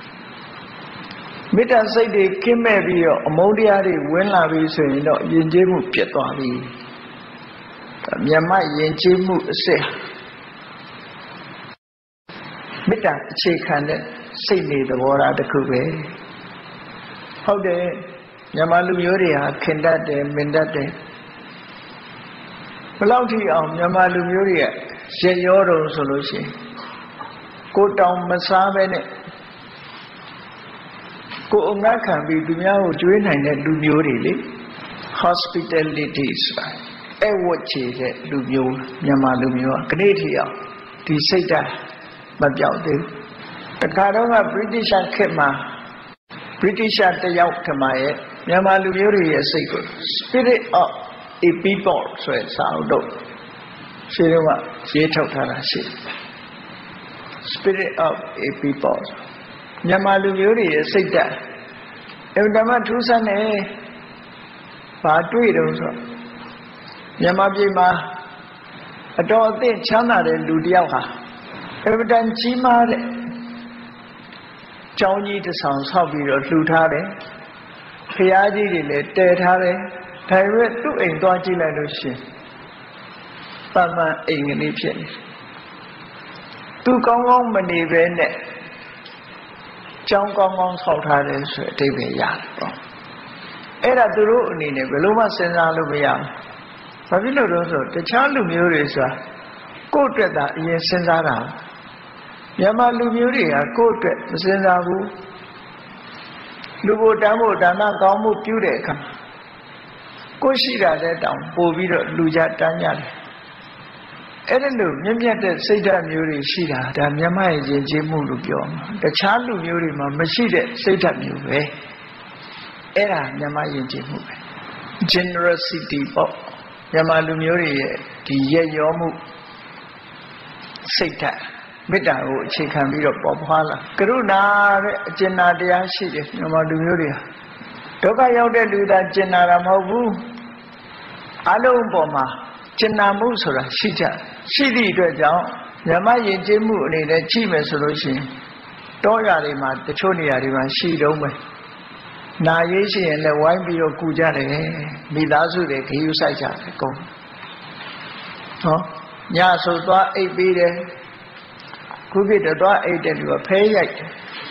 မေတ္တာစိတ်တွေကင်းမဲ့ပြီးတော့အမုန်းတရားတွေဝင်လာပြီးဆိုရင်တော့ယဉ်ကျေးမှုပြတ်သွားပြီမြတ်မယဉ်ကျေးမှုအစစ်မေတ္တာအခြေခံတဲ့စိတ်နေသဘောထားတစ်ခုပဲဟုတ်တယ်မြန်မာလူမျိုးတွေဟာခင်တတ်တယ်မင်တတ်တယ်ဘယ်လောက်ထိအောင်မြန်မာလူမျိုးတွေကရရောတော့ဆိုလို့ရှိရင်ကိုတောင်မစားပဲနဲ့ကိုအငတ်ခံပြီးသူများကိုကျွေးနိုင်တဲ့လူမျိုးတွေလေ hospitality ဆိုတာအဲ့ဝတ်ချေတဲ့လူမျိုးမြန်မာလူမျိုးကနေ့ထိအောင်ဒီစိတ်ဓာတ်မပြောက်သေးဘူးတခါတော့က British ခေတ်မှာ British တယောက်ထမရဲ့မြန်မာလူမျိုးတွေရဲ့စိတ်ကို Spirit of a People ဆိုတဲ့စာအုပ်တော့ရှင်းတော့ရေးထုတ်ထားတာရှိ spirit of a people မြန်မာလူမျိုးတွေရဲ့စိတ်ဓာတ်အမှန်တမ်းထူးဆန်းနေဘာတွေ့တော့ဆိုမြန်မာပြည်မှာအတော်အသင့်ချမ်းသာတဲ့လူတစ်ယောက်ဟာအမှန်တန်ကြီးမားတဲ့ကျောင်းကြီးတစ်ဆောင်ဆောက်ပြီးတော့လှူထားတယ်ဖျားကြီးတွေလည်းတည်ထားတယ်ဒါပေမဲ့သူ့အိမ်သွားကြည့်လိုက်လို့ရှင်တမန်အိမ်ကလေးဖြစ်နေသူကောင်းကောင်းမနေပဲနဲ့ကျောင်းကောင်းကောင်းဆောက်ထားတယ်ဆိုအဓိပ္ပာယ်ရတယ်ပေါ့အဲ့ဒါသူတို့အနေနဲ့ဘယ်လိုမှစဉ်းစားလို့မရဘူးဘာဖြစ်လို့လဲဆိုတခြားလူမျိုးတွေဆိုတာကိုယ့်အတွက်သာအရင်စဉ်းစားတာမြန်မာလူမျိုးတွေကကိုယ့်အတွက်မစဉ်းစားဘူးလူဘိုတန်းဖို့ဒါနကောင်းမှုပြုတဲ့အခါကိုယ်ရှိတာတဲ့တောင်ပို့ပြီးတော့လူကြတန်းကြတယ်အဲ့ဒါလို့မြင့်မြတ်တဲ့စိတ်ဓာတ်မျိုးတွေရှိတာဒါမြန်မာရဲ့ယဉ်ကျေးမှုလို့ပြောမှာတခြားလူမျိုးတွေမှာမရှိတဲ့စိတ်ဓာတ်မျိုးပဲအဲ့ဒါမြန်မာယဉ်ကျေးမှုပဲ generosity ပေါ့မြန်မာလူမျိုးတွေရဲ့ဒီရဲ့ရောမှုစိတ်ဓာတ်မေတ္တာကိုအခြေခံပြီးတော့ပေါ်ဖွာလာကရုဏာတဲ့အကျဉ်းနာတရားရှိတယ်မြန်မာလူမျိုးတွေဟာဒုက္ခရောက်တဲ့လူသားကျဉ်းနာတာမဟုတ်ဘူးအလုံးပေါ်မှာကျဉ်းနာမှုဆိုတာရှိကြရှိသည့်အတွက်ကြောင့်မြန်မာယဉ်ကျေးမှုအနေနဲ့ကြည့်မယ်ဆိုလို့ရှိရင်တောရွာတွေမှာတချို့နေရာတွေမှာရှိတော့မယ်နာရေးရှိရင်လည်းဝိုင်းပြီးတော့ကူကြတယ်မိသားစုတွေခရီးဆိုင်ကြတယ်အကုန်ဟောညဆိုသွားအိပ်ပြီးတယ်ခုခေတ်တော့သွားအိပ်တဲ့လူကဖဲရိုက်တယ်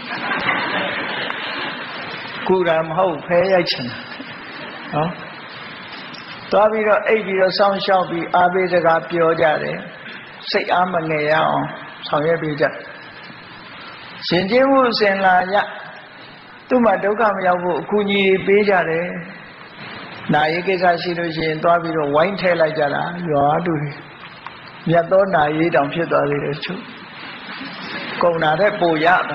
ကူတာမဟုတ်ဖဲရိုက်ချင်တာဟောသွားပြီးတော့အိပ်ပြီးတော့စောင်းရှောက်ပြီးအားပေးစကားပြောကြတယ်စိတ်အားမငယ်ရအောင်ဆောင်ရွက်ပေးကြရှင်ကျေးမှုစင်လာရသူ့မှာဒုက္ခမရောက်ဖို့အကူအညီပေးကြတယ်နာရေးကိစ္စရှိလို့ရှိရင်သွားပြီးတော့ဝိုင်းထည့်လိုက်ကြတာရွာလူတွေမြတ်သောနာရေးတောင်ဖြစ်သွားသေးတယ်ချုပ်ကုန်တာတဲ့ပိုရတာ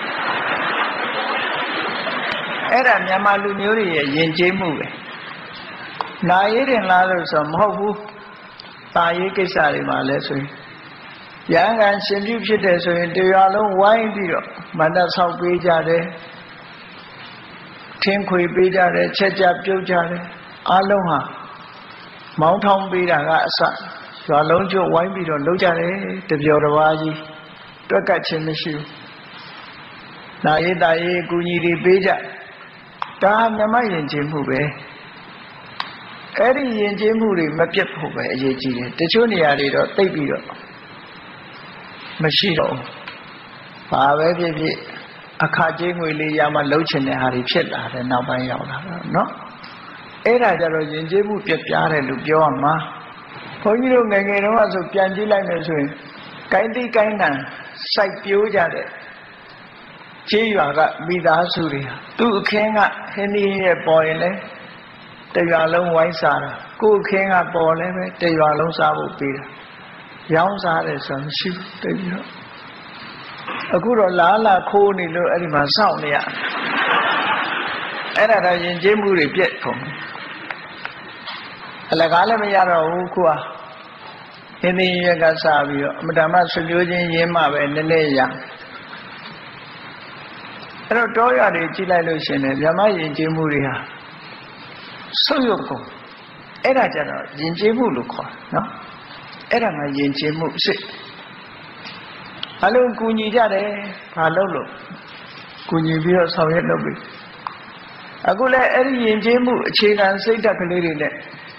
အဲ့ဒါမြန်မာလူမျိုးတွေရဲ့ယဉ်ကျေးမှုပဲနာရေးတင်လားလို့ဆိုမဟုတ်ဘူးတာရေးကိစ္စတွေမှာလဲဆိုရင်ရဟန်းကရှင်ပြုဖြစ်တယ်ဆိုရင်တရားလုံးဝိုင်းပြီးတော့မန္တဆောက်ပေးကြတယ်ထင်းခွေပေးကြတယ်ချက်ကြပြုတ်ကြတယ်အားလုံးဟာမောင်းထောင်ပေးတာကအစရွာလုံးကျွတ်ဝိုင်းပြီးတော့လုပ်ကြတယ်တပျော်တစ်ပါးကြီးတွက်ကတ်ခြင်းမရှိဘူးနာရေးတာရေးအကူအညီတွေပေးကြဒါမြမယဉ်ကျေးမှုပဲအဲ့ဒီယဉ်ကျေးမှုတွေမပြတ်ဖို့ပဲအရေးကြီးတယ်တချို့နေရာတွေတော့တိတ်ပြီးတော့မရှိတော့ဘာပဲဖြစ်ဖြစ်အခါကျင်းငွေလေးရမှလှုပ်ချင်တဲ့ဟာတွေဖြစ်လာတယ်နောက်ပိုင်းရောက်လာတော့เนาะအဲ့ဒါကြတော့ယဉ်ကျေးမှုပြတ်ပြားတယ်လို့ပြောရမှာဘုန်းကြီးတို့ငယ်ငယ်တုန်းကဆိုပြန်ကြည့်လိုက်မယ်ဆိုရင်ကိုင်းတိကိုင်းတန်စိုက်ပြိုးကြတဲ့ခြေရွာကမိသားစုတွေသူ့အခင်းကဟင်းဒီရဲ့ပေါ်ရင်လဲတရွာလုံးဝိုင်းစားတာကိုယ်အခင်းကပေါ်လဲပဲတရွာလုံးစားဖို့ပေးတာရောင်းစားတယ်ဆိုမရှိဘူးတကယ်တော့အခုတော့လာခိုးနေလို့အဲ့ဒီမှာစောင့်နေရအဲ့ဒါတော့ယဉ်ကျေးမှုတွေပြည့်ကုန်အလကားလည်းမရတော့ဘူးခုကဟင်းသီးရွက်ကစားပြီးတော့အမတမဆွမျိုးချင်းရင်းမှပဲနည်းနည်းရအဲ့တော့တောရွာတွေကြည့်လိုက်လို့ရှင်လေမြမယဉ်ကျေးမှုတွေဟာဆုပ်ယုပ်ကုန်အဲ့ဒါကြတော့ယဉ်ကျေးမှုလို့ခေါ်နော်အဲ့ဒါမှယဉ်ကျေးမှုစစ်အလုံးကူညီကြတယ်ဘာလို့လို့ကူညီပြီးတော့ဆောင်ရွက်လုပ်ပြီအခုလည်းအဲ့ဒီယဉ်ကျေးမှုအခြေခံစိတ်ဓာတ်ကလေးတွေနဲ့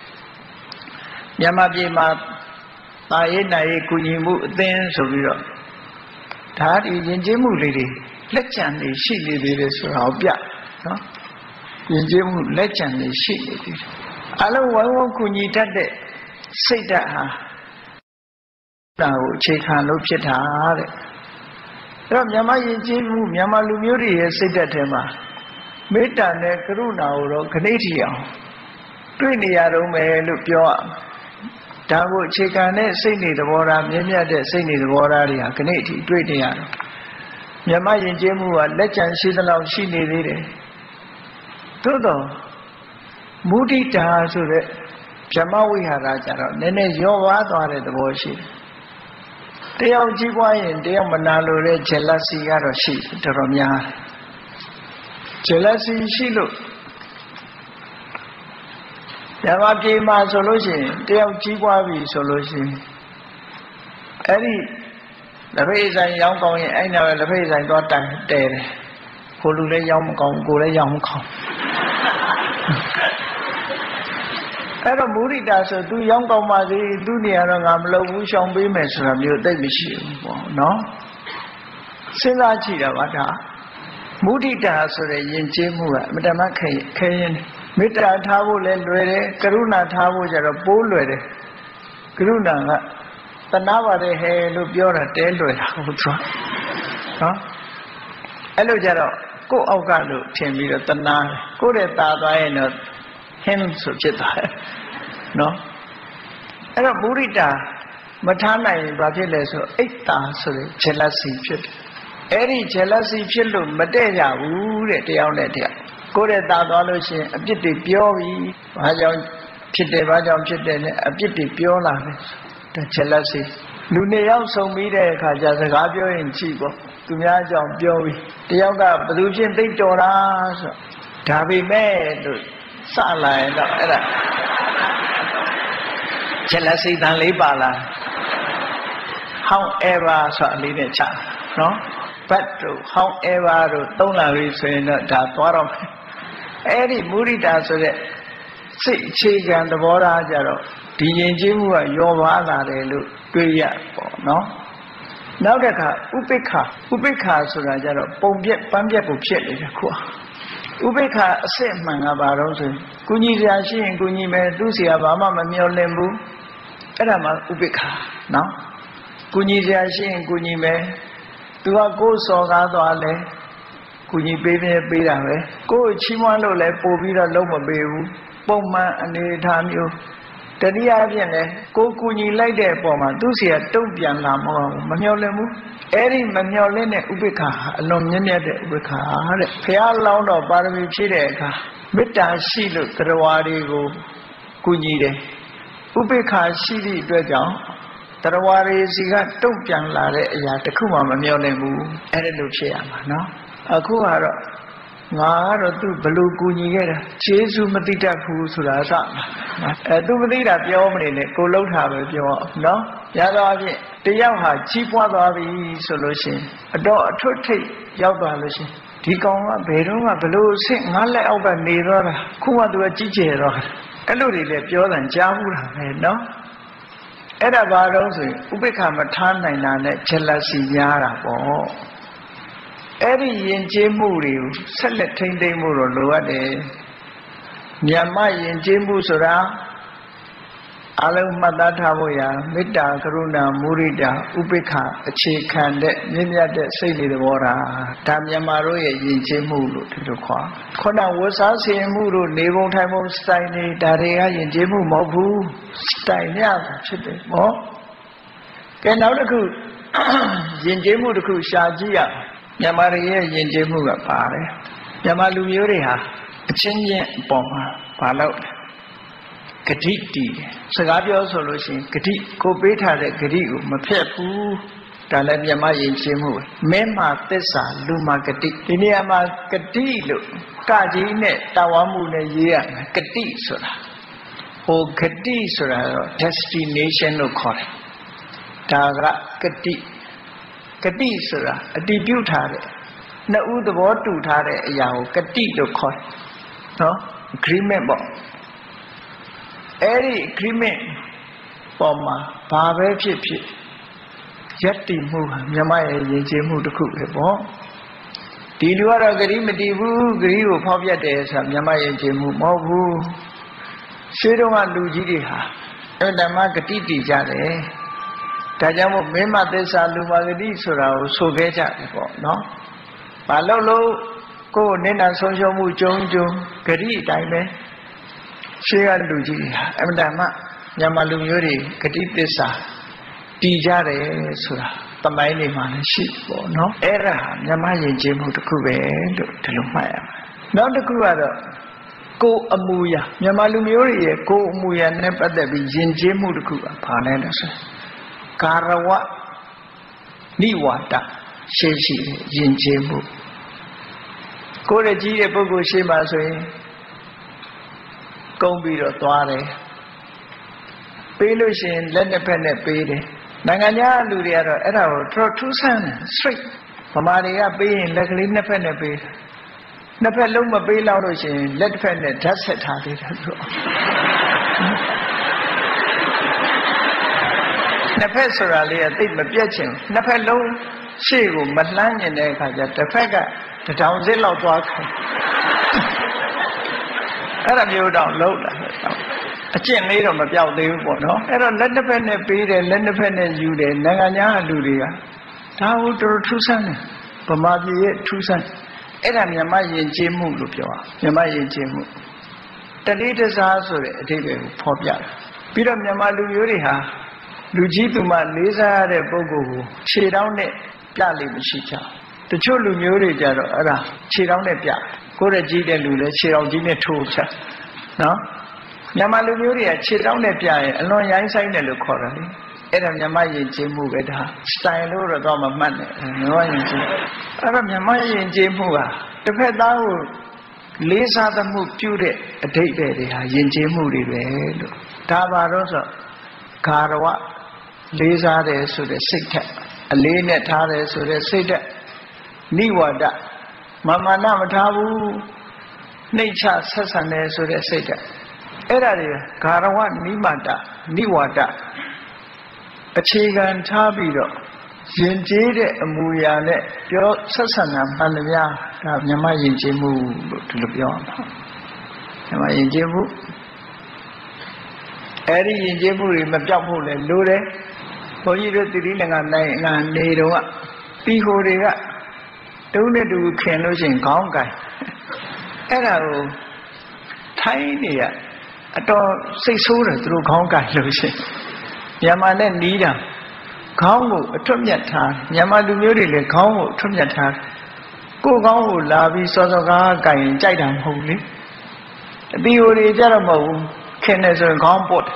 မြန်မာပြည်မှာတာရေးနိုင်ရေးကူညီမှုအသင်းဆိုပြီးတော့ဒါဒီယဉ်ကျေးမှုလေးတွေလက်ကျန်နေရှိနေသေးတယ်ဆိုတာကိုပြနော်ယဉ်ကျေးမှုလက်ကျန်နေရှိနေသေးတယ်အလုံးဝိုင်းဝန်းကူညီတတ်တဲ့စိတ်ဓာတ်ဟာဒါကိုအခြေခံလို့ဖြစ်တာတဲ့အဲ့တော့မြန်မာယဉ်ကျေးမှုမြန်မာလူမျိုးတွေရဲ့စိတ်ဓာတ်ထဲမှာမေတ္တာနဲ့ကရုဏာကိုတော့ခဏိထီအောင်တွေ့နေရတော့မယ်လို့ပြောရဒါကိုအခြေခံတဲ့စိတ်နေသဘောထားမြင့်မြတ်တဲ့စိတ်နေသဘောထားတွေဟာခဏိထီတွေ့နေရတော့မြန်မာယဉ်ကျေးမှုကလက်ကျန်ရှိသလောက်ရှိနေသေးတယ်သို့တော့မုဒိတာဆိုတဲ့ဗြဟ္မဝိဟာရကြတော့နည်းနည်းရော့ဝါးသွားတဲ့သဘောရှိတယ်တယောက်ကြီးပွားရင်တယောက်မနာလိုတဲ့ jealousy ကတော့ရှိတော်တော်များ jealousy ရှိလို့ဓမ္မပြေမှာဆိုလို့ရှိရင်တယောက်ကြီးပွားပြီဆိုလို့ရှိရင်အဲ့ဒီလက်ဖက်ဆိုင်ရောင်းကောင်းရင်အဲ့နာပဲလက်ဖက်ဆိုင်သွားတိုင်တဲတယ်ကိုလူလည်းရောင်းမကောင်းကိုလည်းရောင်းမကောင်းအဲ့တော့မုဒိတာဆို तू ရောင်းကောင်းပါစေ သူနေရာတော့ငါမလုပ်ဘူးရှောင်ပေးမယ်ဆိုတာမျိုးသိမရှိဘူးပေါ့နော်စဉ်းစားကြည့်တာပါဒါမုဒိတာဆိုတဲ့ယဉ်ကျေးမှုကအမတမခဲရင်မေတ္တာထားဖို့လည်းလွယ်တယ်ကရုဏာထားဖို့ကျတော့ပိုးလွယ်တယ်ကရုဏာကတနာပါတယ်ဟဲ့လို့ပြောတာတဲလွယ်တာဟုတ်သွားနော်အဲ့လိုကြတော့ကိုယ့်အောက်ကလို့ထင်ပြီးတော့တနာကိုယ့်ရဲ့ตาသွားရင်တော့ဟင်းဆိုဖြစ်သွားတယ်နော်အဲ့တော့မုဒိတာမထားနိုင်ရင်ဘာဖြစ်လဲဆိုအိတ်တာဆိုတဲ့ jealousy ဖြစ်တယ်အဲ့ဒီ jealousy ဖြစ်လို့မတည့်ကြဘူးတဲ့တယောက်နဲ့တယောက်ကိုယ့်ရဲ့ตาသွားလို့ရှိရင်အပြစ်တွေပြောပြီးဘာကြောင့်ဖြစ်တယ်ဘာကြောင့်ဖြစ်တယ်နဲ့အပြစ်တွေပြောလာတယ်ဒါ jealousy လူနှစ်ယောက်ဆုံပြီးတဲ့အခါကျစကားပြောရင်ကြည့်ပေါ့သူများကြောင့်ပြောပြီးတယောက်ကဘယ်သူချင်းသိတော်တာဆိုဒါပေမဲ့လို့စလာရင်တော့အဲ့ဒါ jealousy တန်လေးပါလာ however ဆိုအလေးနဲ့ချနော် but တို့ however တို့သုံးလာပြီဆိုရင်တော့ဒါသွားတော့အဲ့ဒီမုဒိတာဆိုတဲ့စိတ်အခြေခံသဘောထားကြတော့ဒီယဉ်ကျေးမှုကယောပါလာတယ်လို့တွေ့ရပေါ့နော်နောက်တစ်ခါဥပိ္ပခာဆိုတာကြတော့ပုံပြက်ပန်းပြက်ကိုဖြစ်နေတယ်ခုဥပိ္ပခာအစစ်မှန်ကဘာလို့ဆိုရင်ကုညီစရာရှိရင်ကုညီမယ်သူ့စီကဘာမှမမျောလင့်ဘူးအဲ့ဒါမှဥပိ္ပခာနော်ကုညီစရာရှိရင်ကုညီမယ်သူကကိုယ်စော်ကားသွားလဲကုညီပေးတာပဲကိုယ်ချီးမွမ်းလို့လဲပို့ပြီးတော့လုံးမပေးဘူးပုံမှန်အနေအထားမျိုးတတိယအဖြစ်လဲကိုကူညီလိုက်တဲ့အပေါ်မှာသူ့စီကတုံ့ပြန်လာမဟုတ်ဘူးမမျောလင့်ဘူးအဲ့ဒီမမျောလင့်တဲ့ဥပိ္ပခာအလွန်မြင့်မြတ်တဲ့ဥပိ္ပခာတဲ့ဘုရားလောင်းတော်ပါရမီဖြည့်တဲ့အခါမေတ္တာရှိလို့တရားတွေကိုကူညီတယ်ဥပိ္ပခာရှိသည့်အတွက်ကြောင့်တရားတွေစီကတုံ့ပြန်လာတဲ့အရာတစ်ခုမှမမျောလင့်ဘူးအဲ့ဒါလို့ဖြစ်ရမှာနော်အခုကတော့ငါကတော့သူဘလို့ကူညီခဲ့တာကျေးဇူးမသိတတ်ဘူးဆိုတာအစသူမသိတာပြောမနေနဲ့ကိုလှုပ်တာပဲပြောနော်ရသောအဖြစ်တယောက်ဟာကြီးပွားသွားပြီဆိုလို့ရှိရင်အတော့အထွတ်ထိပ်ရောက်သွားလို့ရှိရင်ဒီကောင်ကဘယ်တော့မှဘလို့အဆင့်ငါလက်အောက်ကနေတော့တာခုမှသူကကြီးကျယ်တော့အဲ့လိုတွေလည်းပြောတယ်ကြားဘူးတာပဲနော်အဲ့ဒါဘာလို့ဆိုရင်ဥပိ္ပခာမထားနိုင်တာနဲ့ jealousy များတာပေါ့အဲ့ဒီယဉ်ကျေးမှုတွေကိုဆက်လက်ထိန်းသိမ်းမှုတော့လိုအပ်တယ်မြတ်မယဉ်ကျေးမှုဆိုတာအလုံးမှတ်သားထားဖို့ရမေတ္တာကရုဏာမုဒိတာဥပိ္ပခာအခြေခံတဲ့မြင့်မြတ်တဲ့စိတ်တွေသဘောထားဒါမြန်မာတို့ရဲ့ယဉ်ကျေးမှုလို့ဒီလိုခေါ်ခုနဝတ်စားဆင်မှုတို့နေပုံထိုင်ပုံစတိုင်တွေဒါတွေကယဉ်ကျေးမှုမဟုတ်ဘူးစတိုင်ရတာဖြစ်တယ်ဟောကဲနောက်တစ်ခုယဉ်ကျေးမှုတစ်ခုရှာကြည့်ရမြန်မာတွေရဲ့ယဉ်ကျေးမှုကပါတယ်မြန်မာလူမျိုးတွေဟာအချင်းချင်းအပေါ်မှာဘာလို့ဂတိတည်စကားပြောဆိုလို့ရှိရင်ဂတိကိုပေးထားတဲ့ဂတိကိုမဖျက်ဘူးဒါလည်းမြန်မာယဉ်ကျေးမှုပဲမင်းမှာသစ္စာလူမှာဂတိဒီနေရာမှာဂတိလို့ကကြီးနဲ့တာဝမှုနဲ့ရေးရမယ်ဂတိဆိုတာဟိုဂတိဆိုတာတော့ destination လို့ခေါ်တယ်ဒါကဂတိဆိုတာအတည်ပြုထားတဲ့နှစ်ဦးသဘောတူထားတဲ့အရာကိုဂတိလို့ခေါ်တယ်နော် agreement ပေါ့အဲ့ဒီ agreement ပေါ်မှာဘာပဲဖြစ်ဖြစ်ယက်တည်မှုဟာမြမရဲ့ယဉ်ကျေးမှုတစ်ခုပဲပေါ့ဒီလူကတော့ဂတိမတည်ဘူးဂတိကိုဖောက်ပြတ်တယ်ဆိုတာမြမယဉ်ကျေးမှုမဟုတ်ဘူးရှင်းတော့ကလူကြီးတွေဟာအဲ့ဓမ္မဂတိတည်ကြတယ်ဒါကြောင့်မို့မင်းမသစ္စာလူမဂတိဆိုတာကိုဆိုခဲ့ကြတယ်ပေါ့နော်ဘာလို့လို့ကိုယ်နဲ့နာဆုံးရှုံးမှုကြုံဂတိအတိုင်းပဲရှေးကလူကြီးဟာအမှန်တမ်းမြန်မာလူမျိုးတွေဂတိသစ္စာတည်ကြတယ်ဆိုတာသမိုင်းတွေမှာလည်းရှိပေါ့နော်အဲ့ဒါမြန်မာယဉ်ကျေးမှုတစ်ခုပဲလို့ဒီလိုမှတ်ရမယ်နောက်တစ်ခုကတော့ကိုယ်အမူအရာမြန်မာလူမျိုးတွေရဲ့ကိုယ်အမူအရာနဲ့ပတ်သက်ပြီးယဉ်ကျေးမှုတစ်ခုကဘာလဲလဲဆိုကာရဝနိဝါဒရှိရှိယဉ်ကျေးမှုကိုယ်ရကြီးတဲ့ပုဂ္ဂိုလ်ရှိမှဆိုရင်ကုန်းပြီးတော့သွားတယ်ပေးလို့ရှိရင်လက်နှစ်ဖက်နဲ့ပေးတယ်နိုင်ငံခြားလူတွေကတော့အဲ့ဒါကိုတော်ထူးဆန်းတယ် straight ဗမာတွေကပေးရင်လက်ကလေးနှစ်ဖက်နဲ့ပေးတယ်နှစ်ဖက်လုံးမပေးလောက်လို့ရှိရင်လက်တစ်ဖက်နဲ့ဓာတ်ဆက်ထားသေးတယ်သူနှစ်ဖက်ဆိုတာလေးအသိမပြတ်ချင်နှစ်ဖက်လုံးရှေ့ကိုမလှမ်းကျင်တဲ့အခါကျတစ်ဖက်ကတောင်စစ်လောက်သွားခိုင်းအဲ့ဒါမျိုးတော့လုံးလာအကျင့်လေးတော့မပြောက်သေးဘူးပေါ့နော်အဲ့တော့လက်တစ်ဖက်နဲ့ပေးတယ်လက်တစ်ဖက်နဲ့ယူတယ်နိုင်ငံခြားလူတွေကဒါဟုတ်တော်ထူးဆန်းတယ်ဗမာပြည်ရဲ့ထူးဆန်းအဲ့ဒါမြန်မာယဉ်ကျေးမှုလို့ပြောတာမြန်မာယဉ်ကျေးမှုတလေးတစားဆိုတဲ့အဓိပ္ပာယ်ကိုဖော်ပြတာပြီးတော့မြန်မာလူမျိုးတွေဟာလူကြီးသူမလေးစားရတဲ့ပုဂ္ဂိုလ်ကိုခြေထောက်နဲ့ပြလိမ့်မရှိကြတချို့လူမျိုးတွေကြတော့အဲ့ဒါခြေထောက်နဲ့ပြကိုယ်ရကြီးတဲ့လူလည်းခြေထောက်ကြီးနဲ့ထိုးချနော်မြန်မာလူမျိုးတွေကခြေထောက်နဲ့ပြရင်အလွန်ရိုင်းဆိုင်တယ်လို့ခေါ်တာလေအဲ့ဒါမြန်မာယဉ်ကျေးမှုပဲဒါစတိုင်လို့တော့မမှတ်နဲ့မြန်မာယဉ်ကျေးအဲ့ဒါမြန်မာယဉ်ကျေးမှုဟာတစ်ဖက်သားကိုလေးစားသမှုပြုတဲ့အဓိပ္ပာယ်တွေဟာယဉ်ကျေးမှုတွေပဲလို့ဒါပါတော့ဆိုဂါရဝလေးစားတယ်ဆိုတဲ့စိတ်ဓာတ်အလေးနဲ့ထားတယ်ဆိုတဲ့စိတ်ဓာတ်နိဝါဒမာနမထားဘူးနှိမ့်ချဆက်ဆံတယ်ဆိုတဲ့စိတ်ဓာတ်အဲ့ဒါတွေဂါရဝနိမာဒနိဝါဒအခြေခံထားပြီးတော့ယဉ်ကျေးတဲ့အမူအရာနဲ့ပြောဆက်ဆံတာမှန်သမျှဒါမြန်မာယဉ်ကျေးမှုလို့ဒီလိုပြောအောင်မြန်မာယဉ်ကျေးမှုအဲ့ဒီယဉ်ကျေးမှုတွေမပြောက်ဖို့လဲလိုတယ်ဘုန်းကြီးတို့တိတိလင်္ကာနိုင်ငံနေတော့ပြီးခိုတွေကတုံးနဲ့တူခင်လို့ရှိရင်ခေါင်းကိုင်အဲ့ဒါကိုထိုင်းနေရအတော်စိတ်ဆိုးတယ်သူတို့ခေါင်းကိုင်လို့ရှိရင်မြန်မာနဲ့နီးတာခေါင်းကိုအထွတ်မြတ်ထားမြန်မာလူမျိုးတွေလည်းခေါင်းကိုအထွတ်မြတ်ထားကိုယ်ခေါင်းကိုလာပြီးစောစောကားကိုင်ရင်ကြိုက်တာမဟုတ်လေအတီဟိုတွေကြတော့မဟုတ်ဘူးခင်နေဆိုရင်ခေါင်းပုတ်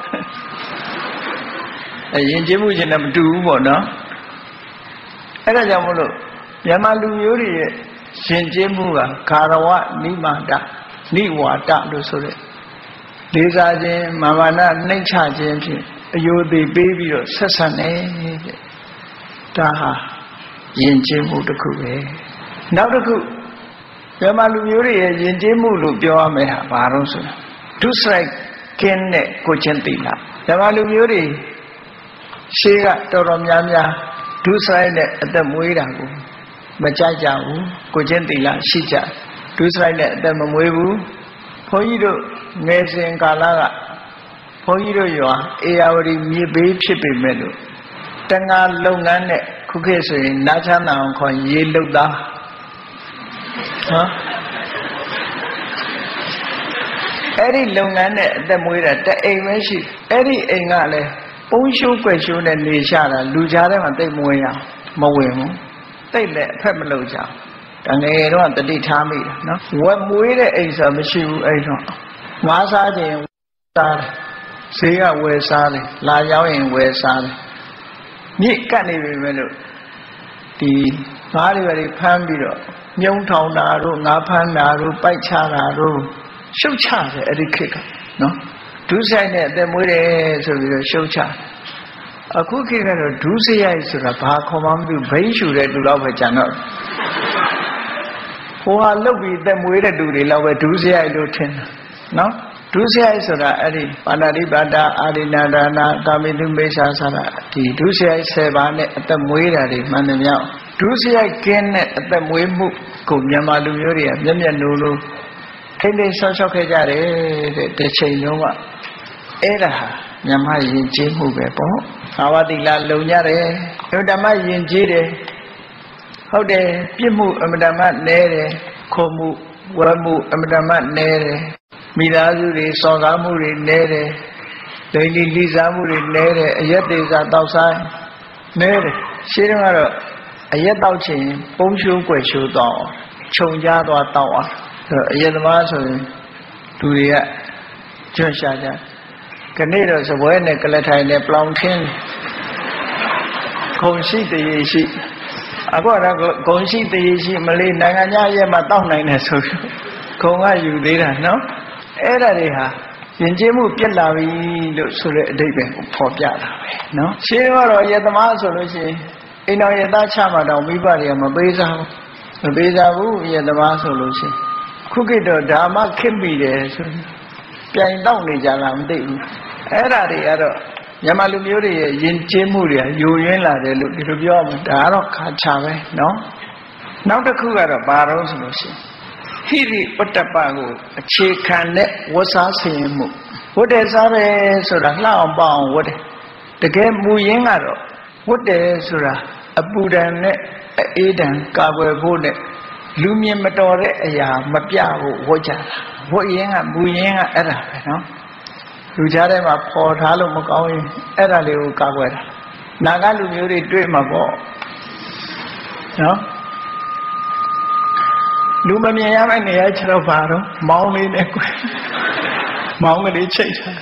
ယဉ်ကျေးမှုချင်းနဲ့မတူဘူးပေါ့နော်အဲ့ဒါကြောင့်မလို့မြန်မာလူမျိုးတွေရဲ့ယဉ်ကျေးမှုကဂါရဝနိမာဒနိဝါဒလို့ဆိုတဲ့လေးစားခြင်းမာနနှိမ့်ချခြင်းဖြင့်အယိုသေးပေးပြီးတော့ဆက်ဆံတယ်တဲ့ဒါဟာယဉ်ကျေးမှုတစ်ခုပဲနောက်တစ်ခုမြန်မာလူမျိုးတွေရဲ့ယဉ်ကျေးမှုလို့ပြောရမယ်ဟာဘာလို့ဆိုတော့ဒုစရိုက်ကင်းတဲ့ကိုချင်းတိလာမြန်မာလူမျိုးတွေရှေးကတော်တော်များများဒုစရိုက်နဲ့အသက်မွေးတာကိုမကြိုက်ကြဘူးကိုချင်းတိလာရှိကြဒုစရိုက်နဲ့အသက်မမွေးဘူးဘုန်းကြီးတို့ငယ်စဉ်ကာလကဘုန်းကြီးတို့ရွာအေယာဝတီမြေဘေးဖြစ်ပေမဲ့လို့တန်ငါလုပ်ငန်းနဲ့ခုခေတ်ဆိုရင်နာချမ်းသာအောင်ခေါ်ရေလုတ်သားနော်အဲ့ဒီလုပ်ငန်းနဲ့အသက်မွေးတာတအိမ်ပဲရှိအဲ့ဒီအိမ်ကလည်းပုံရှိုးကွယ်ရှိုးနဲ့နေရှာတာလူကြားထဲမှာတိတ်မဝင်ရမဝင်ဘူးတိတ်လည်းအဖက်မလုပ်ကြတငယ်တော့တတိထားမိတာနော်ဝက်မွေးတဲ့အိမ်ဆိုမရှိဘူးအဲ့တော့ငါးစားခြင်းစားတယ်ဈေးကဝယ်စားတယ်လာရောက်ရင်ဝယ်စားတယ်မြစ်ကတ်နေပြီပဲလို့ဒီငါးတွေဖမ်းပြီးတော့မြုံထောင်တာတို့ငါးဖမ်းတာတို့ပိုက်ချတာတို့ရှုပ်ချတယ်အဲ့ဒီခေတ်ကနော်ဒုစရိုက်နဲ့အသက်မွေးတယ်ဆိုပြီးတော့ရှုပ်ချအခုခေတ်ကတော့ဒုစရိုက်ဆိုတာဘာခေါ်မှမသိဘိန်းရှူတဲ့လူတော့ပဲကြံတော့ဟိုဟာလုတ်ပြီးအသက်မွေးတဲ့လူတွေတော့ပဲဒုစရိုက်လို့ထင်တာနော်ဒုစရိုက်ဆိုတာအဲ့ဒီပါဏာတိပါဒအာရိဏဒါနာကာမိတုမိစ္ဆာဆိုတာဒီဒုစရိုက်10ပါးနဲ့အသက်မွေးတာတွေမှန်တယ်မြောက်ဒုစရိုက်ကင်းတဲ့အသက်မွေးမှုကိုမြန်မာလူမျိုးတွေကမျက်မျက်နှိုးလို့ထိမ့်သိမ်းဆောက်ရှောက်ခဲ့ကြတယ်တဲ့တစ်ချိန်လုံးကအဲ့ဒါဟာမြန်မာယဉ်ကျေးမှုပဲပေါ့ဘာဝတိလလုံကြတယ်ဓမ္မယဉ်ကျေးတယ်ဟုတ်တယ်ပြစ်မှုအမတမနဲတယ်ခိုးမှုဝဲမှုအမတမနဲတယ်မိသားစုတွေစော်ကားမှုတွေနဲတယ်ဒိဋ္ဌိလိစားမှုတွေနဲတယ်အယက်သေးစားတောက်ဆိုင်နဲတယ်ရှင်းတော့အယက်တောက်ချင်ပုံရှိုးကွယ်ရှိုးတော့ခြုံကြသွားတောက်အောင်အယက်သမားဆိုရင်လူတွေကကျွတ်ရှာကြခဏတော့စပွဲနဲ့ကလထိုင်နဲ့ပလောင်ထင်းခုံရှိတရေရှိအခုကတော့ဂုံရှိတည်ရှိမလေးနိုင်ငံခြားရဲ့မှာတောက်နိုင်တယ်ဆိုပြီးဂုံကယူသေးတာနော်အဲ့ဒါတွေဟာယဉ်ကျေးမှုပြက်လာပြီလို့ဆိုတဲ့အဓိပ္ပာယ်ကိုဖော်ပြတာပဲနော်ရှင်းတော့ရသမားဆိုလို့ရှိရင်အိမ်တော်ရသားချမှတော့မိဘတွေကမပေးစားဘူးရသမားဆိုလို့ရှိရင်ခုခေတ်တော့ဓမ္မခစ်မိတယ်ဆိုပြိုင်တော့နေကြလားမသိဘူးအဲ့ဒါတွေကတော့မြန်မာလူမျိုးတွေရဲ့ယဉ်ကျေးမှုတွေယိုယွင်းလာတယ်လို့ဒီလိုပြောမှာဒါကတော့ခါချပဲနော်နောက်တစ်ခုကတော့ဘာလို့ဆိုလို့ရှိရင်ဟိရိပတ္တပကိုအခြေခံတဲ့ဝတ်စားဆင်မှုဝတ်တယ်စားတယ်ဆိုတာလှအောင်ပအောင်ဝတ်တယ်တကယ်မူရင်းကတော့ဝတ်တယ်ဆိုတာအပူဒဏ်နဲ့အေးဒဏ်ကာကွယ်ဖို့နဲ့လူမြင်မတော်တဲ့အရာမပြဖို့ဝတ်ကြတာဝတ်ရင်းကမူရင်းကအဲ့ဒါပဲနော်လူကြားထဲမှာပေါ်ထားလို့မကောင်းရင်အဲ့ဒါလေးကိုကာကွယ်တာနာဂလူမျိုးတွေတွေ့မှာပေါ့နော်လူမမြင်ရမယ့်နေရာခြေတော့ပါတော့မောင်းလေးနဲ့ကွယ်မောင်းကလေးချိတ်ထား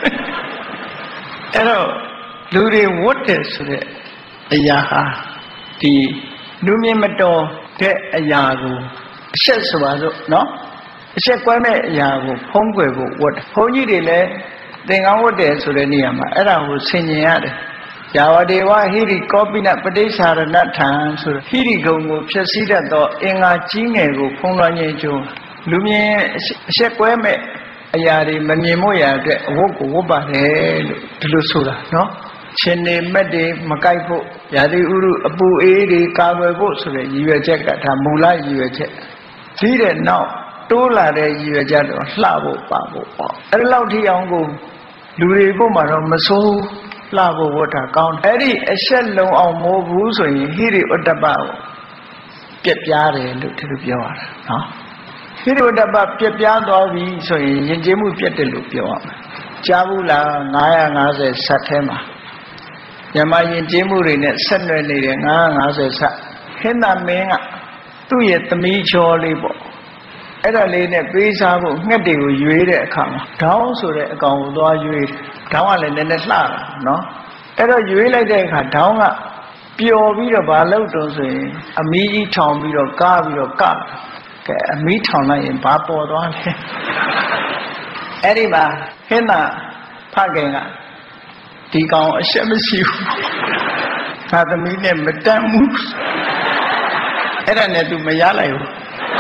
အဲ့တော့လူတွေဝတ်တယ်ဆိုတဲ့အရာဟာဒီလူမြင်မတော်တဲ့အရာကိုအဆက်ဆိုပါစို့နော်အဆက်ကွဲမဲ့အရာကိုဖုံးကွယ်ဖို့ဝတ်ဘုန်းကြီးတွေလည်းသင်္ကန်းဝတ်တယ်ဆိုတဲ့နေရာမှာအဲ့ဒါကိုဆင်ញင်ရတယ်ယာဝဒေဝဟိရိကောပိနပဋိစ္ဆာရဏထံဆိုဟိရိဂုံကိုဖြည့်ဆည်းတတ်သောအင်္ဂါကြီးငယ်ကိုဖုံးလွှမ်းခြင်းကျိုးလူမြင်အဆက်ကွဲမဲ့အရာတွေမမြင်မို့ရအတွက်အဝတ်ကိုဝတ်ပါတယ်လို့ဒီလိုဆိုတာနော်ရှင်နေမက်တွေမကိုက်ဖို့ယာတိဥရုအပူအေးတွေကာကွယ်ဖို့ဆိုတဲ့ရည်ရွယ်ချက်ကဒါမူလရည်ရွယ်ချက်ပြီးတဲ့နောက်တိုးလာတဲ့ရည်ရွယ်ချက်တော့လှဖို့ပါဖို့ပေါ့အဲ့လောက်ထိအောင်ကိုလူတွေဘုမှာတော့မစိုးလှဖို့ဝတ်တာကောင်းတယ်အဲ့ဒီအဆက်လုံးအောင်မိုးဘူးဆိုရင်ဟိရိဥတ္တပကိုပြက်ပြားတယ်လို့ဒီလိုပြောရတာနော်ဟိရိဥတ္တပပြက်ပြားသွားပြီဆိုရင်ယဉ်ကျေးမှုပြက်တယ်လို့ပြောရမှာကြားဘူးလား950ဆက်ထဲမှာမြန်မာယဉ်ကျေးမှုတွေနဲ့ဆက်နွယ်နေတဲ့950ဆက်ဟင်းသာမင်းကသူ့ရဲ့သမီးချောလေးပေါ့အဲ့ဒါလေးနဲ့ပေးစားဖို့ငှက်တွေကိုရွေးတဲ့အခါမှာဒေါင်းဆိုတဲ့အကောင်ကိုသွားရွေးဒေါင်းကလည်းနည်းနည်းလှတာနော်အဲ့တော့ရွေးလိုက်တဲ့အခါဒေါင်းကပျော်ပြီးတော့ဘာလုပ်တုံးဆိုရင်အမီးကြီးထောင်ပြီးတော့ကားပြီးတော့ကကဲအမီးထောင်လိုက်ရင်ဘာပေါ်သွားလဲအဲ့ဒီမှာဟင်းသာဖခင်ကဒီကောင်အရှက်မရှိဘူးငါသမီးနဲ့မတန်ဘူးအဲ့ဒါနဲ့ तू မရလိုက်ဘူး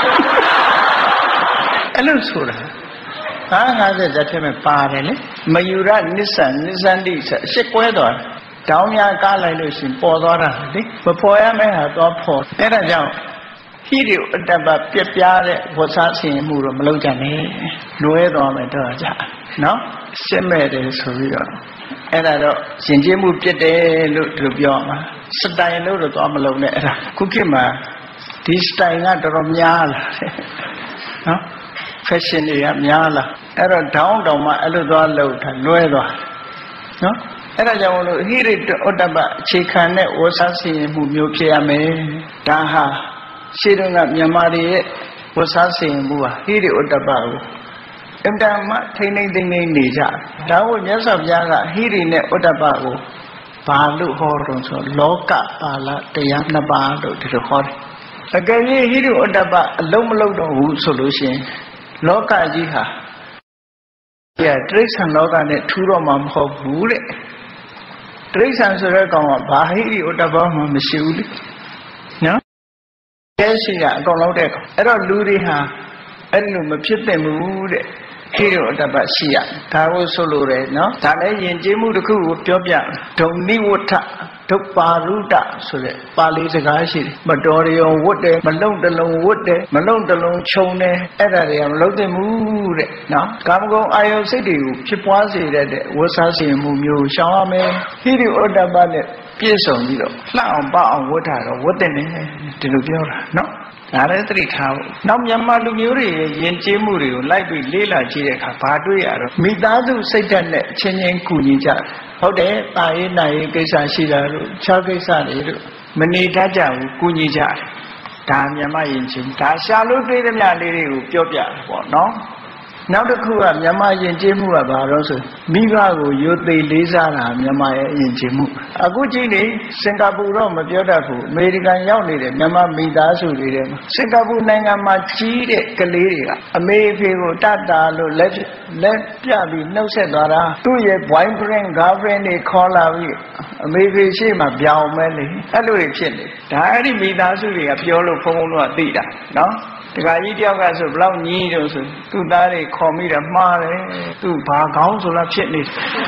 အဲ့လိုဆိုတာ50ဇက်ထဲမှာပါတယ်လေမယူရနိစ္စန်တိဆိုအရှက်ကွဲသွားတယ်တောင်းများကားလိုက်လို့ရှင်ပေါ်သွားတာလေမပေါ်ရမယ့်ဟာသွားပေါ်အဲ့ဒါကြောင့်ဟိရိဥတ္တပပြက်ပြားတဲ့ဝတ်စားဆင်မှုတော့မလုပ်ကြနဲ့လွဲသွားမယ်တော့ကြာနော်ရှက်မဲ့တယ်ဆိုပြီးတော့အဲ့ဒါတော့ရှင်ကျေးမှုပြစ်တယ်လို့ဒီလိုပြောမှာစတိုင်လို့တော့သွားမလုံးနဲ့အဲ့ဒါခုခေတ်မှာဒီစတိုင်ကတော်တော်များလာတယ်နော် fashion တွေကများလာအဲ့တော့ဒေါင်းတောင်မှအဲ့လိုသွားလို့ထားလွဲသွားနော်အဲ့ဒါကြောင့်မလို့ဟိရိဥတ္တပအခြေခံတဲ့ဝတ်စားဆင်မှုမျိုးဖြစ်ရမယ်ဒါဟာရှေးတုန်းကမြန်မာတွေရဲ့ဝတ်စားဆင်မှုဟာဟိရိဥတ္တပကိုအင်တန်မှထိမ့်သိမ့်နေကြဒါကိုမြတ်စွာဘုရားကဟိရိနဲ့ဥတ္တပကိုဘာလို့ဟောတော့ဆိုလောကပါဠတရားနှစ်ပါးလို့ဒီလိုဟောတယ်အကယ်၍ဟိရိဥတ္တပအလုံးမလုံးတော့ဘူးဆိုလို့ရှိရင်လောကကြီးဟာတိရစ္ဆာန်လောကနဲ့ထူတော့မှမဟုတ်ဘူးတဲ့တိရစ္ဆာန်ဆိုတဲ့ကောင်ကဘာဟိရိဥတ္တပမှမရှိဘူးလေနော်ကျဲရှိတာအကောင်လုံးတဲ့ကောင်အဲ့တော့လူတွေဟာအဲ့လိုမဖြစ်သင့်ဘူးတဲ့ဟိရိဥတ္တပရှိရဒါကိုဆိုလိုတယ်နော်ဒါလည်းယဉ်ကျေးမှုတစ်ခုကိုပြောပြဒုံနိဝဋ္ဌဒုပ္ပါရုဒ္ဓဆိုတဲ့ပါဠိစကားရှိတယ်မတော်ရဝတ်တယ်မလုံတလုံးဝတ်တယ်မလုံတလုံးခြုံတယ်အဲ့ဒါတွေကမလုံသင့်ဘူးတဲ့နော်ကာမဂုဏ်အာယုစိတ်တွေကိုဖြစ်ပွားစေတဲ့ဝတ်စားစေမှုမျိုးရှောင်ရမယ်ဟိရိဥတ္တပနဲ့ပြည့်စုံပြီးတော့လှအောင်ပအောင်ဝတ်တာတော့ဝတ်တဲ့နေဒီလိုပြောတာနော်ဒါလည်းသတိထားဖို့နောက်မြန်မာလူမျိုးတွေရဲ့ယဉ်ကျေးမှုတွေကိုလိုက်ပြီးလေ့လာကြည့်တဲ့အခါဘာတွေ့ရတော့မိသားစုစိတ်ဓာတ်နဲ့ချင်းချင်းကူညီကြတယ်ဟုတ်တယ်တာရေးနိုင်ရေးကိစ္စရှိတာတို့ခြားကိစ္စတွေတို့မနေတတ်ကြဘူးကူညီကြတယ်ဒါမြန်မာယဉ်ကျေးမှုဒါရှာလို့တွေ့သမျှလေးတွေကိုပြောပြတယ်ပေါ့နော်နောက်တစ်ခုကမြန်မာယဉ်ကျေးမှုကဘာလို့ဆိုမိဘကိုယုတ်သိလေးစားတာမြန်မာရဲ့ယဉ်ကျေးမှုအခုကြည့်နေစင်ကာပူတော့မပြောတတ်ဘူးအမေရိကန်ရောက်နေတဲ့မြန်မာမိသားစုတွေထဲမှာစင်ကာပူနိုင်ငံမှာကြီးတဲ့ကလေးတွေကအမေအဖေကိုတတ်တာလို့လက်ပြပြီးနှုတ်ဆက်သွားတာသူ့ရဲ့ boyfriend girlfriend တွေခေါ်လာပြီးအမေဖေရှိမှပြောင်းမဲလေအဲ့လိုတွေဖြစ်နေဒါအဲ့ဒီမိသားစုတွေကပြောလို့ဖုန်းလုံးကသိတာနော်တခါကြီးတယောက်ကဆိုဘလောက်ညီးတော့ဆိုသူ့သားတွေခေါ်မိတယ်မှားတယ်သူ့ဘာကောင်းဆိုလားဖြစ်နေ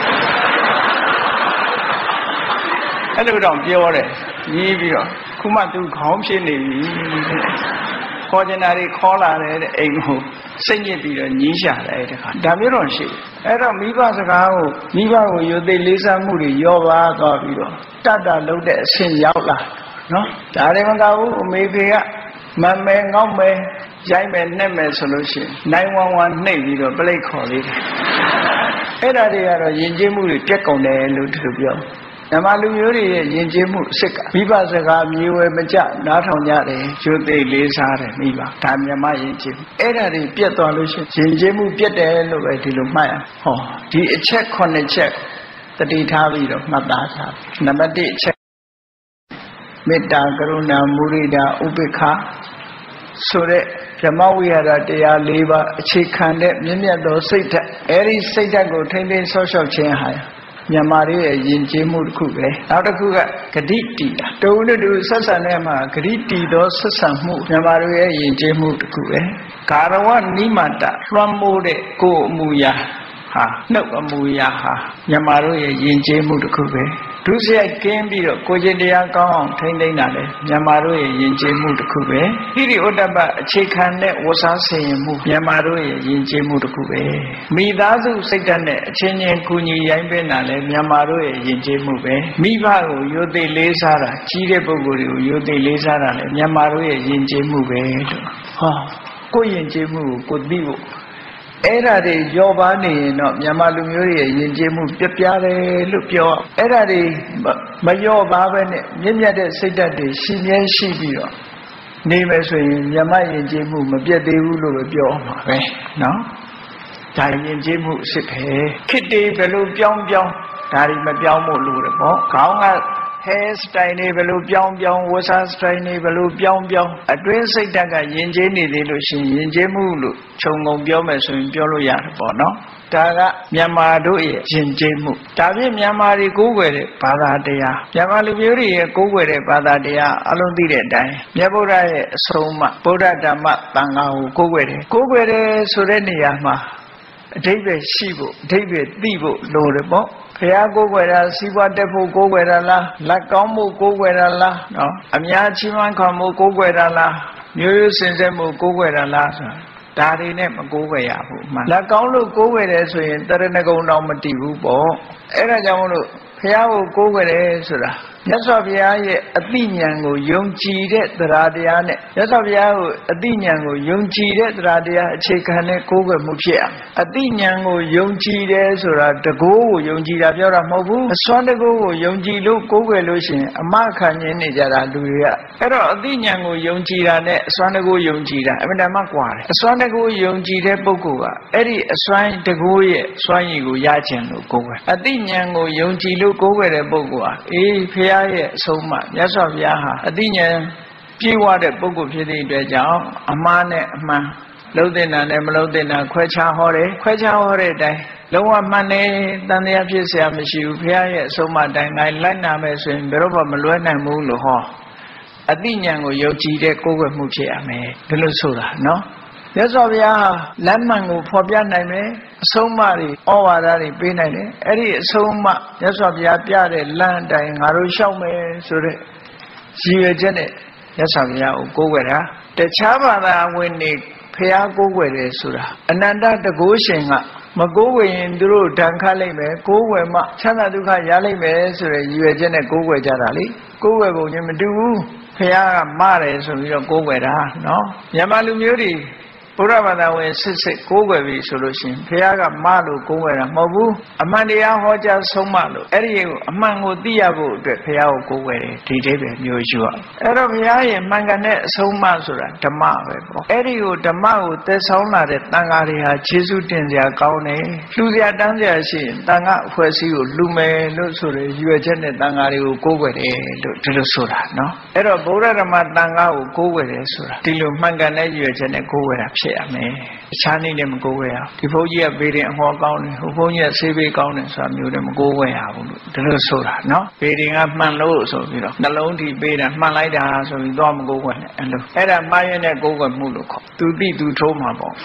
အဲ့လိုတော့ပြောတယ်ညီးပြီးတော့ခုမှသူခေါင်းဖြစ်နေပြီခေါ်ကျင်တာတွေခေါ်လာတယ်တဲ့အိမ်ကိုစိတ်ညစ်ပြီးတော့ညီးရှာတယ်အဲ့တခါဒါမျိုးတော့ရှိအဲ့တော့မိဘစကားကိုမိဘကိုယုတ်သိလေးစားမှုတွေရောပါသွားပြီးတော့တတ်တာလုံးတဲ့အဆင့်ရောက်လာနော်ဒါတွေမကဘူးအမေဖေကမမဲငေါ့မဲရိုက်မယ်နှက်မယ်ဆိုလို့ရှိရင်911နှိပ်ပြီးတော့ပြိတ်ခေါ်လေးတယ်အဲ့ဒါတွေကတော့ယဉ်ကျေးမှုတွေပြက်ကုန်တယ်လို့သူပြောမြန်မာလူမျိုးတွေရဲ့ယဉ်ကျေးမှုအစ်ကမိဘစကားမြေဝယ်မကြနားထောင်ကြတယ်ကျွတ်သိလေးစားတယ်မိဘဒါမြန်မာယဉ်ကျေးမှုအဲ့ဒါတွေပြက်သွားလို့ရှိရင်ယဉ်ကျေးမှုပြက်တယ်လို့ပဲဒီလိုမှတ်ရဟောဒီအချက်9ချက်တတိထားပြီးတော့မှတ်သားထားနံပါတ်1အချက်မေတ္တာကရုဏာမုဒိတာဥပေက္ခဆိုတဲ့ဓမ္မဝိဟာရတရား၄ပါးအခြေခံတဲ့မြင့်မြတ်သောစိတ်ဓာတ်အဲဒီစိတ်ဓာတ်ကိုထိမ့်သိမ်းဆော့ရှော့ခြင်းဟာမြန်မာတွေရဲ့ယဉ်ကျေးမှုတစ်ခုပဲနောက်တစ်ခုကဂတိတီတာတူနဲ့တူဆက်ဆံတဲ့မှာဂတိတီသောဆက်ဆံမှုမြန်မာတွေရဲ့ယဉ်ကျေးမှုတစ်ခုပဲကာရဝနိမတလွှမ်းမိုးတဲ့ကိုယ်အမူအရာဟာနှုတ်အမူအရာဟာမြန်မာတို့ရဲ့ယဉ်ကျေးမှုတစ်ခုပဲဒုစရိုက်ကင်းပြီးတော့ကိုယ်ကျင့်တရားကောင်းအောင်ထိန်းသိမ်းတာလေမြန်မာတို့ရဲ့ယဉ်ကျေးမှုတစ်ခုပဲဟိရိဩတ္တပအခြေခံတဲ့ဝဆာဆင်ရင်မှုမြန်မာတို့ရဲ့ယဉ်ကျေးမှုတစ်ခုပဲမိသားစုစိတ်ဓာတ်နဲ့အချင်းချင်းကူညီရိုင်းပင်းတာလေမြန်မာတို့ရဲ့ယဉ်ကျေးမှုပဲမိဘကိုယုတ်သိလေးစားတာကြီးတဲ့ပုဂ္ဂိုလ်တွေကိုယုတ်သိလေးစားတာလေမြန်မာတို့ရဲ့ယဉ်ကျေးမှုပဲလို့ဟောကိုယ်ယဉ်ကျေးမှုကိုသိဖို့အဲ့ဒါတွေရောပါနေရင်တော့မြန်မာလူမျိုးတွေရဲ့ယဉ်ကျေးမှုပြပြတယ်လို့ပြောအဲ့ဒါတွေမရောပါပဲနဲ့မြင့်မြတ်တဲ့စိတ်ဓာတ်တွေရှိမြဲရှိပြီးတော့နေမယ်ဆိုရင်မြန်မာယဉ်ကျေးမှုမပြတ်သေးဘူးလို့ပဲပြောမှာပဲနော်ဒါယဉ်ကျေးမှုစစ်ပဲခေတ်တွေဘယ်လိုပြောင်းဒါတွေမပြောင်းဖို့လိုတယ်ပေါ့ခေါင်းကhair style တွေဘယ်လိုပြောင်းဝတ်စား style တွေဘယ်လိုပြောင်းအတွင်းစိတ်ဓာတ်ကယဉ်ကျေးနေသေးလို့ရှိရင်ယဉ်ကျေးမှုလို့ခြုံငုံပြောမယ်ဆိုရင်ပြောလို့ရတယ်ပေါ့နော်ဒါကမြန်မာတို့ရဲ့ယဉ်ကျေးမှုဒါဖြင့်မြန်မာတွေကိုးကွယ်တဲ့ဘာသာတရားမြန်မာလူမျိုးတွေရဲ့ကိုးကွယ်တဲ့ဘာသာတရားအလုံးသိတဲ့အတိုင်းမြတ်ဗုဒ္ဓရဲ့အဆုံးအမဗုဒ္ဓဓမ္မသံဃာကိုကိုးကွယ်တယ်ဆိုတဲ့နေရာမှာအဓိပ္ပာယ်ရှိဖို့အဓိပ္ပာယ်သိဖို့လိုတယ်ပေါ့ဘုရားကိုးကွယ်တာစီးပွားတက်ဖို့ကိုးကွယ်တာလားလက်ကောင်းမှုကိုးကွယ်တာလားနော်အများချီးမွမ်းခံမှုကိုးကွယ်တာလားမျိုးရိုးစင်စစ်မှုကိုးကွယ်တာလားဆိုတာဒါတွေနဲ့မကိုးကွယ်ရဘူးမှလက်ကောင်းလို့ကိုးကွယ်တယ်ဆိုရင်တရဏဂုံတော်မတည်ဘူးပေါ့အဲ့ဒါကြောင့်မလို့ဘုရားကိုကိုးကွယ်တယ်ဆိုတာမြတ်စွာဘုရားရဲ့အသိဉာဏ်ကိုယုံကြည်တဲ့တရားတရားနဲ့မြတ်စွာဘုရားကိုအသိဉာဏ်ကိုယုံကြည်တဲ့တရားတရားအခြေခံတဲ့ကိုးကွယ်မှုဖြစ်အောင်အသိဉာဏ်ကိုယုံကြည်တယ်ဆိုတာတကိုးကိုယုံကြည်တာပြောတာမဟုတ်ဘူးအစွမ်းတကိုးကိုယုံကြည်လို့ကိုးကွယ်လို့ရှိရင်အမခံရင်းနေကြတာလူတွေကအဲ့တော့အသိဉာဏ်ကိုယုံကြည်တာနဲ့အစွမ်းတကိုးယုံကြည်တာအမှန်တမ်းကွာတယ်အစွမ်းတကိုးယုံကြည်တဲ့ပုဂ္ဂိုလ်ကအဲ့ဒီအစွမ်းတကိုးရဲ့စွမ်းရည်ကိုရခြင်းလို့ကိုးကွယ်အသိဉာဏ်ကိုယုံကြည်လို့ကိုးကွယ်တဲ့ပုဂ္ဂိုလ်ဟာအေးဘုရားရဲ့အဆုံးအမမြတ်စွာဘုရားဟာအသိဉာဏ်ပြည့်ဝတဲ့ပုဂ္ဂိုလ်ဖြစ်တဲ့အတွက်ကြောင့်အမှားနဲ့အမှန်လုံးတဲ့နာနဲ့မလုံးတဲ့နာခွဲခြားဟောတယ်ခွဲခြားဟောတဲ့အတိုင်းလုံးဝမှန်တယ်တန်တရားဖြစ်เสียမရှိဘူးဘုရားရဲ့အဆုံးအမတိုင်းတိုင်းလိုက်နာမယ်ဆိုရင်ဘယ်တော့မှမလွဲနိုင်ဘူးလို့ဟောအသိဉာဏ်ကိုယုံကြည်တဲ့ကိုးကွယ်မှုဖြစ်ရမယ်ဒီလိုဆိုတာနော်မြတ်စွာဘုရားဟာလမ်းမှန်ကိုဖော်ပြနိုင်မယ်အဆုံးအမတွေဩဝါဒတွေပေးနိုင်တယ်အဲ့ဒီအဆုံးအမမြတ်စွာဘုရားပြတဲ့လမ်းအတိုင်းငါတို့ရှောက်မယ်ဆိုတဲ့ရည်ရွယ်ချက်နဲ့မြတ်စွာဘုရားကိုကိုးကွယ်တာတခြားဘာသာဝင်တွေဘုရားကိုးကွယ်တယ်ဆိုတာအနန္တတကုရှင်ကမကိုးကွယ်ရင်သူတို့ဒဏ်ခတ်လိုက်မယ်ကိုးကွယ်မှချမ်းသာဒုက္ခရလိုက်မယ်ဆိုတဲ့ရည်ရွယ်ချက်နဲ့ကိုးကွယ်ကြတာလေကိုးကွယ်ပုံချင်းမတူဘူးဘုရားကမတယ်ဆိုပြီးတော့ကိုးကွယ်တာနော်မြန်မာလူမျိုးတွေဘုရားဘာသာဝင်စစ်စစ်ကိုးကွယ်ပြီဆိုလို့ရှိရင်ဘုရားကမလို့ကိုးကွယ်တာမဟုတ်ဘူးအမှန်တရားဟောကြားဆုံးမလို့အဲ့ဒီကိုအမှန်ကိုသိရဖို့အတွက်ဘုရားကိုကိုးကွယ်တယ်ဒီအိဗယ်မျိုးယူရအဲ့တော့ဘုရားရဲ့မှန်ကန်တဲ့အဆုံးအမဆိုတာဓမ္မပဲပေါ့အဲ့ဒီကိုဓမ္မကိုသက်ဆောင်လာတဲ့တန်ဃာတွေဟာကျေးဇူးတင်စရာကောင်းတယ်လှူစရာတန်းစရာရှိရင်တန်ဃာအဖွဲ့အစည်းကိုလှူမယ်လို့ဆိုတဲ့ရွယ်ချက်နဲ့တန်ဃာတွေကိုကိုးကွယ်တယ်လို့ဒီလိုဆိုတာနော်အဲ့တော့ဗုဒ္ဓဓမ္မတန်ဃာကိုကိုးကွယ်တယ်ဆိုတာဒီလိုမှန်ကန်တဲ့ရွယ်ချက်နဲ့ကိုးကွယ်တာဖြစ်ရမယ်အခြားနည်းနဲ့မကိုးကွယ်ရဘူးဒီဘုန်းကြီးကဘေးရင်အဟောကောင်းတယ်ဟိုဘုန်းကြီးကဆေးဘေးကောင်းတယ်ဆိုတာမျိုးနဲ့မကိုးကွယ်ရဘူးလို့ဒီလိုဆိုတာနော်ဘေးရင်ကမှန်လို့ဆိုပြီးတော့နှလုံးထိပေးတာမှန်လိုက်တာဆိုပြီးတော့မကိုးကွယ်နဲ့အဲ့ဒါမှားရတဲ့ကိုးကွယ်မှုလို့ခေါ်သူသိသူထိုးမှာပေါ့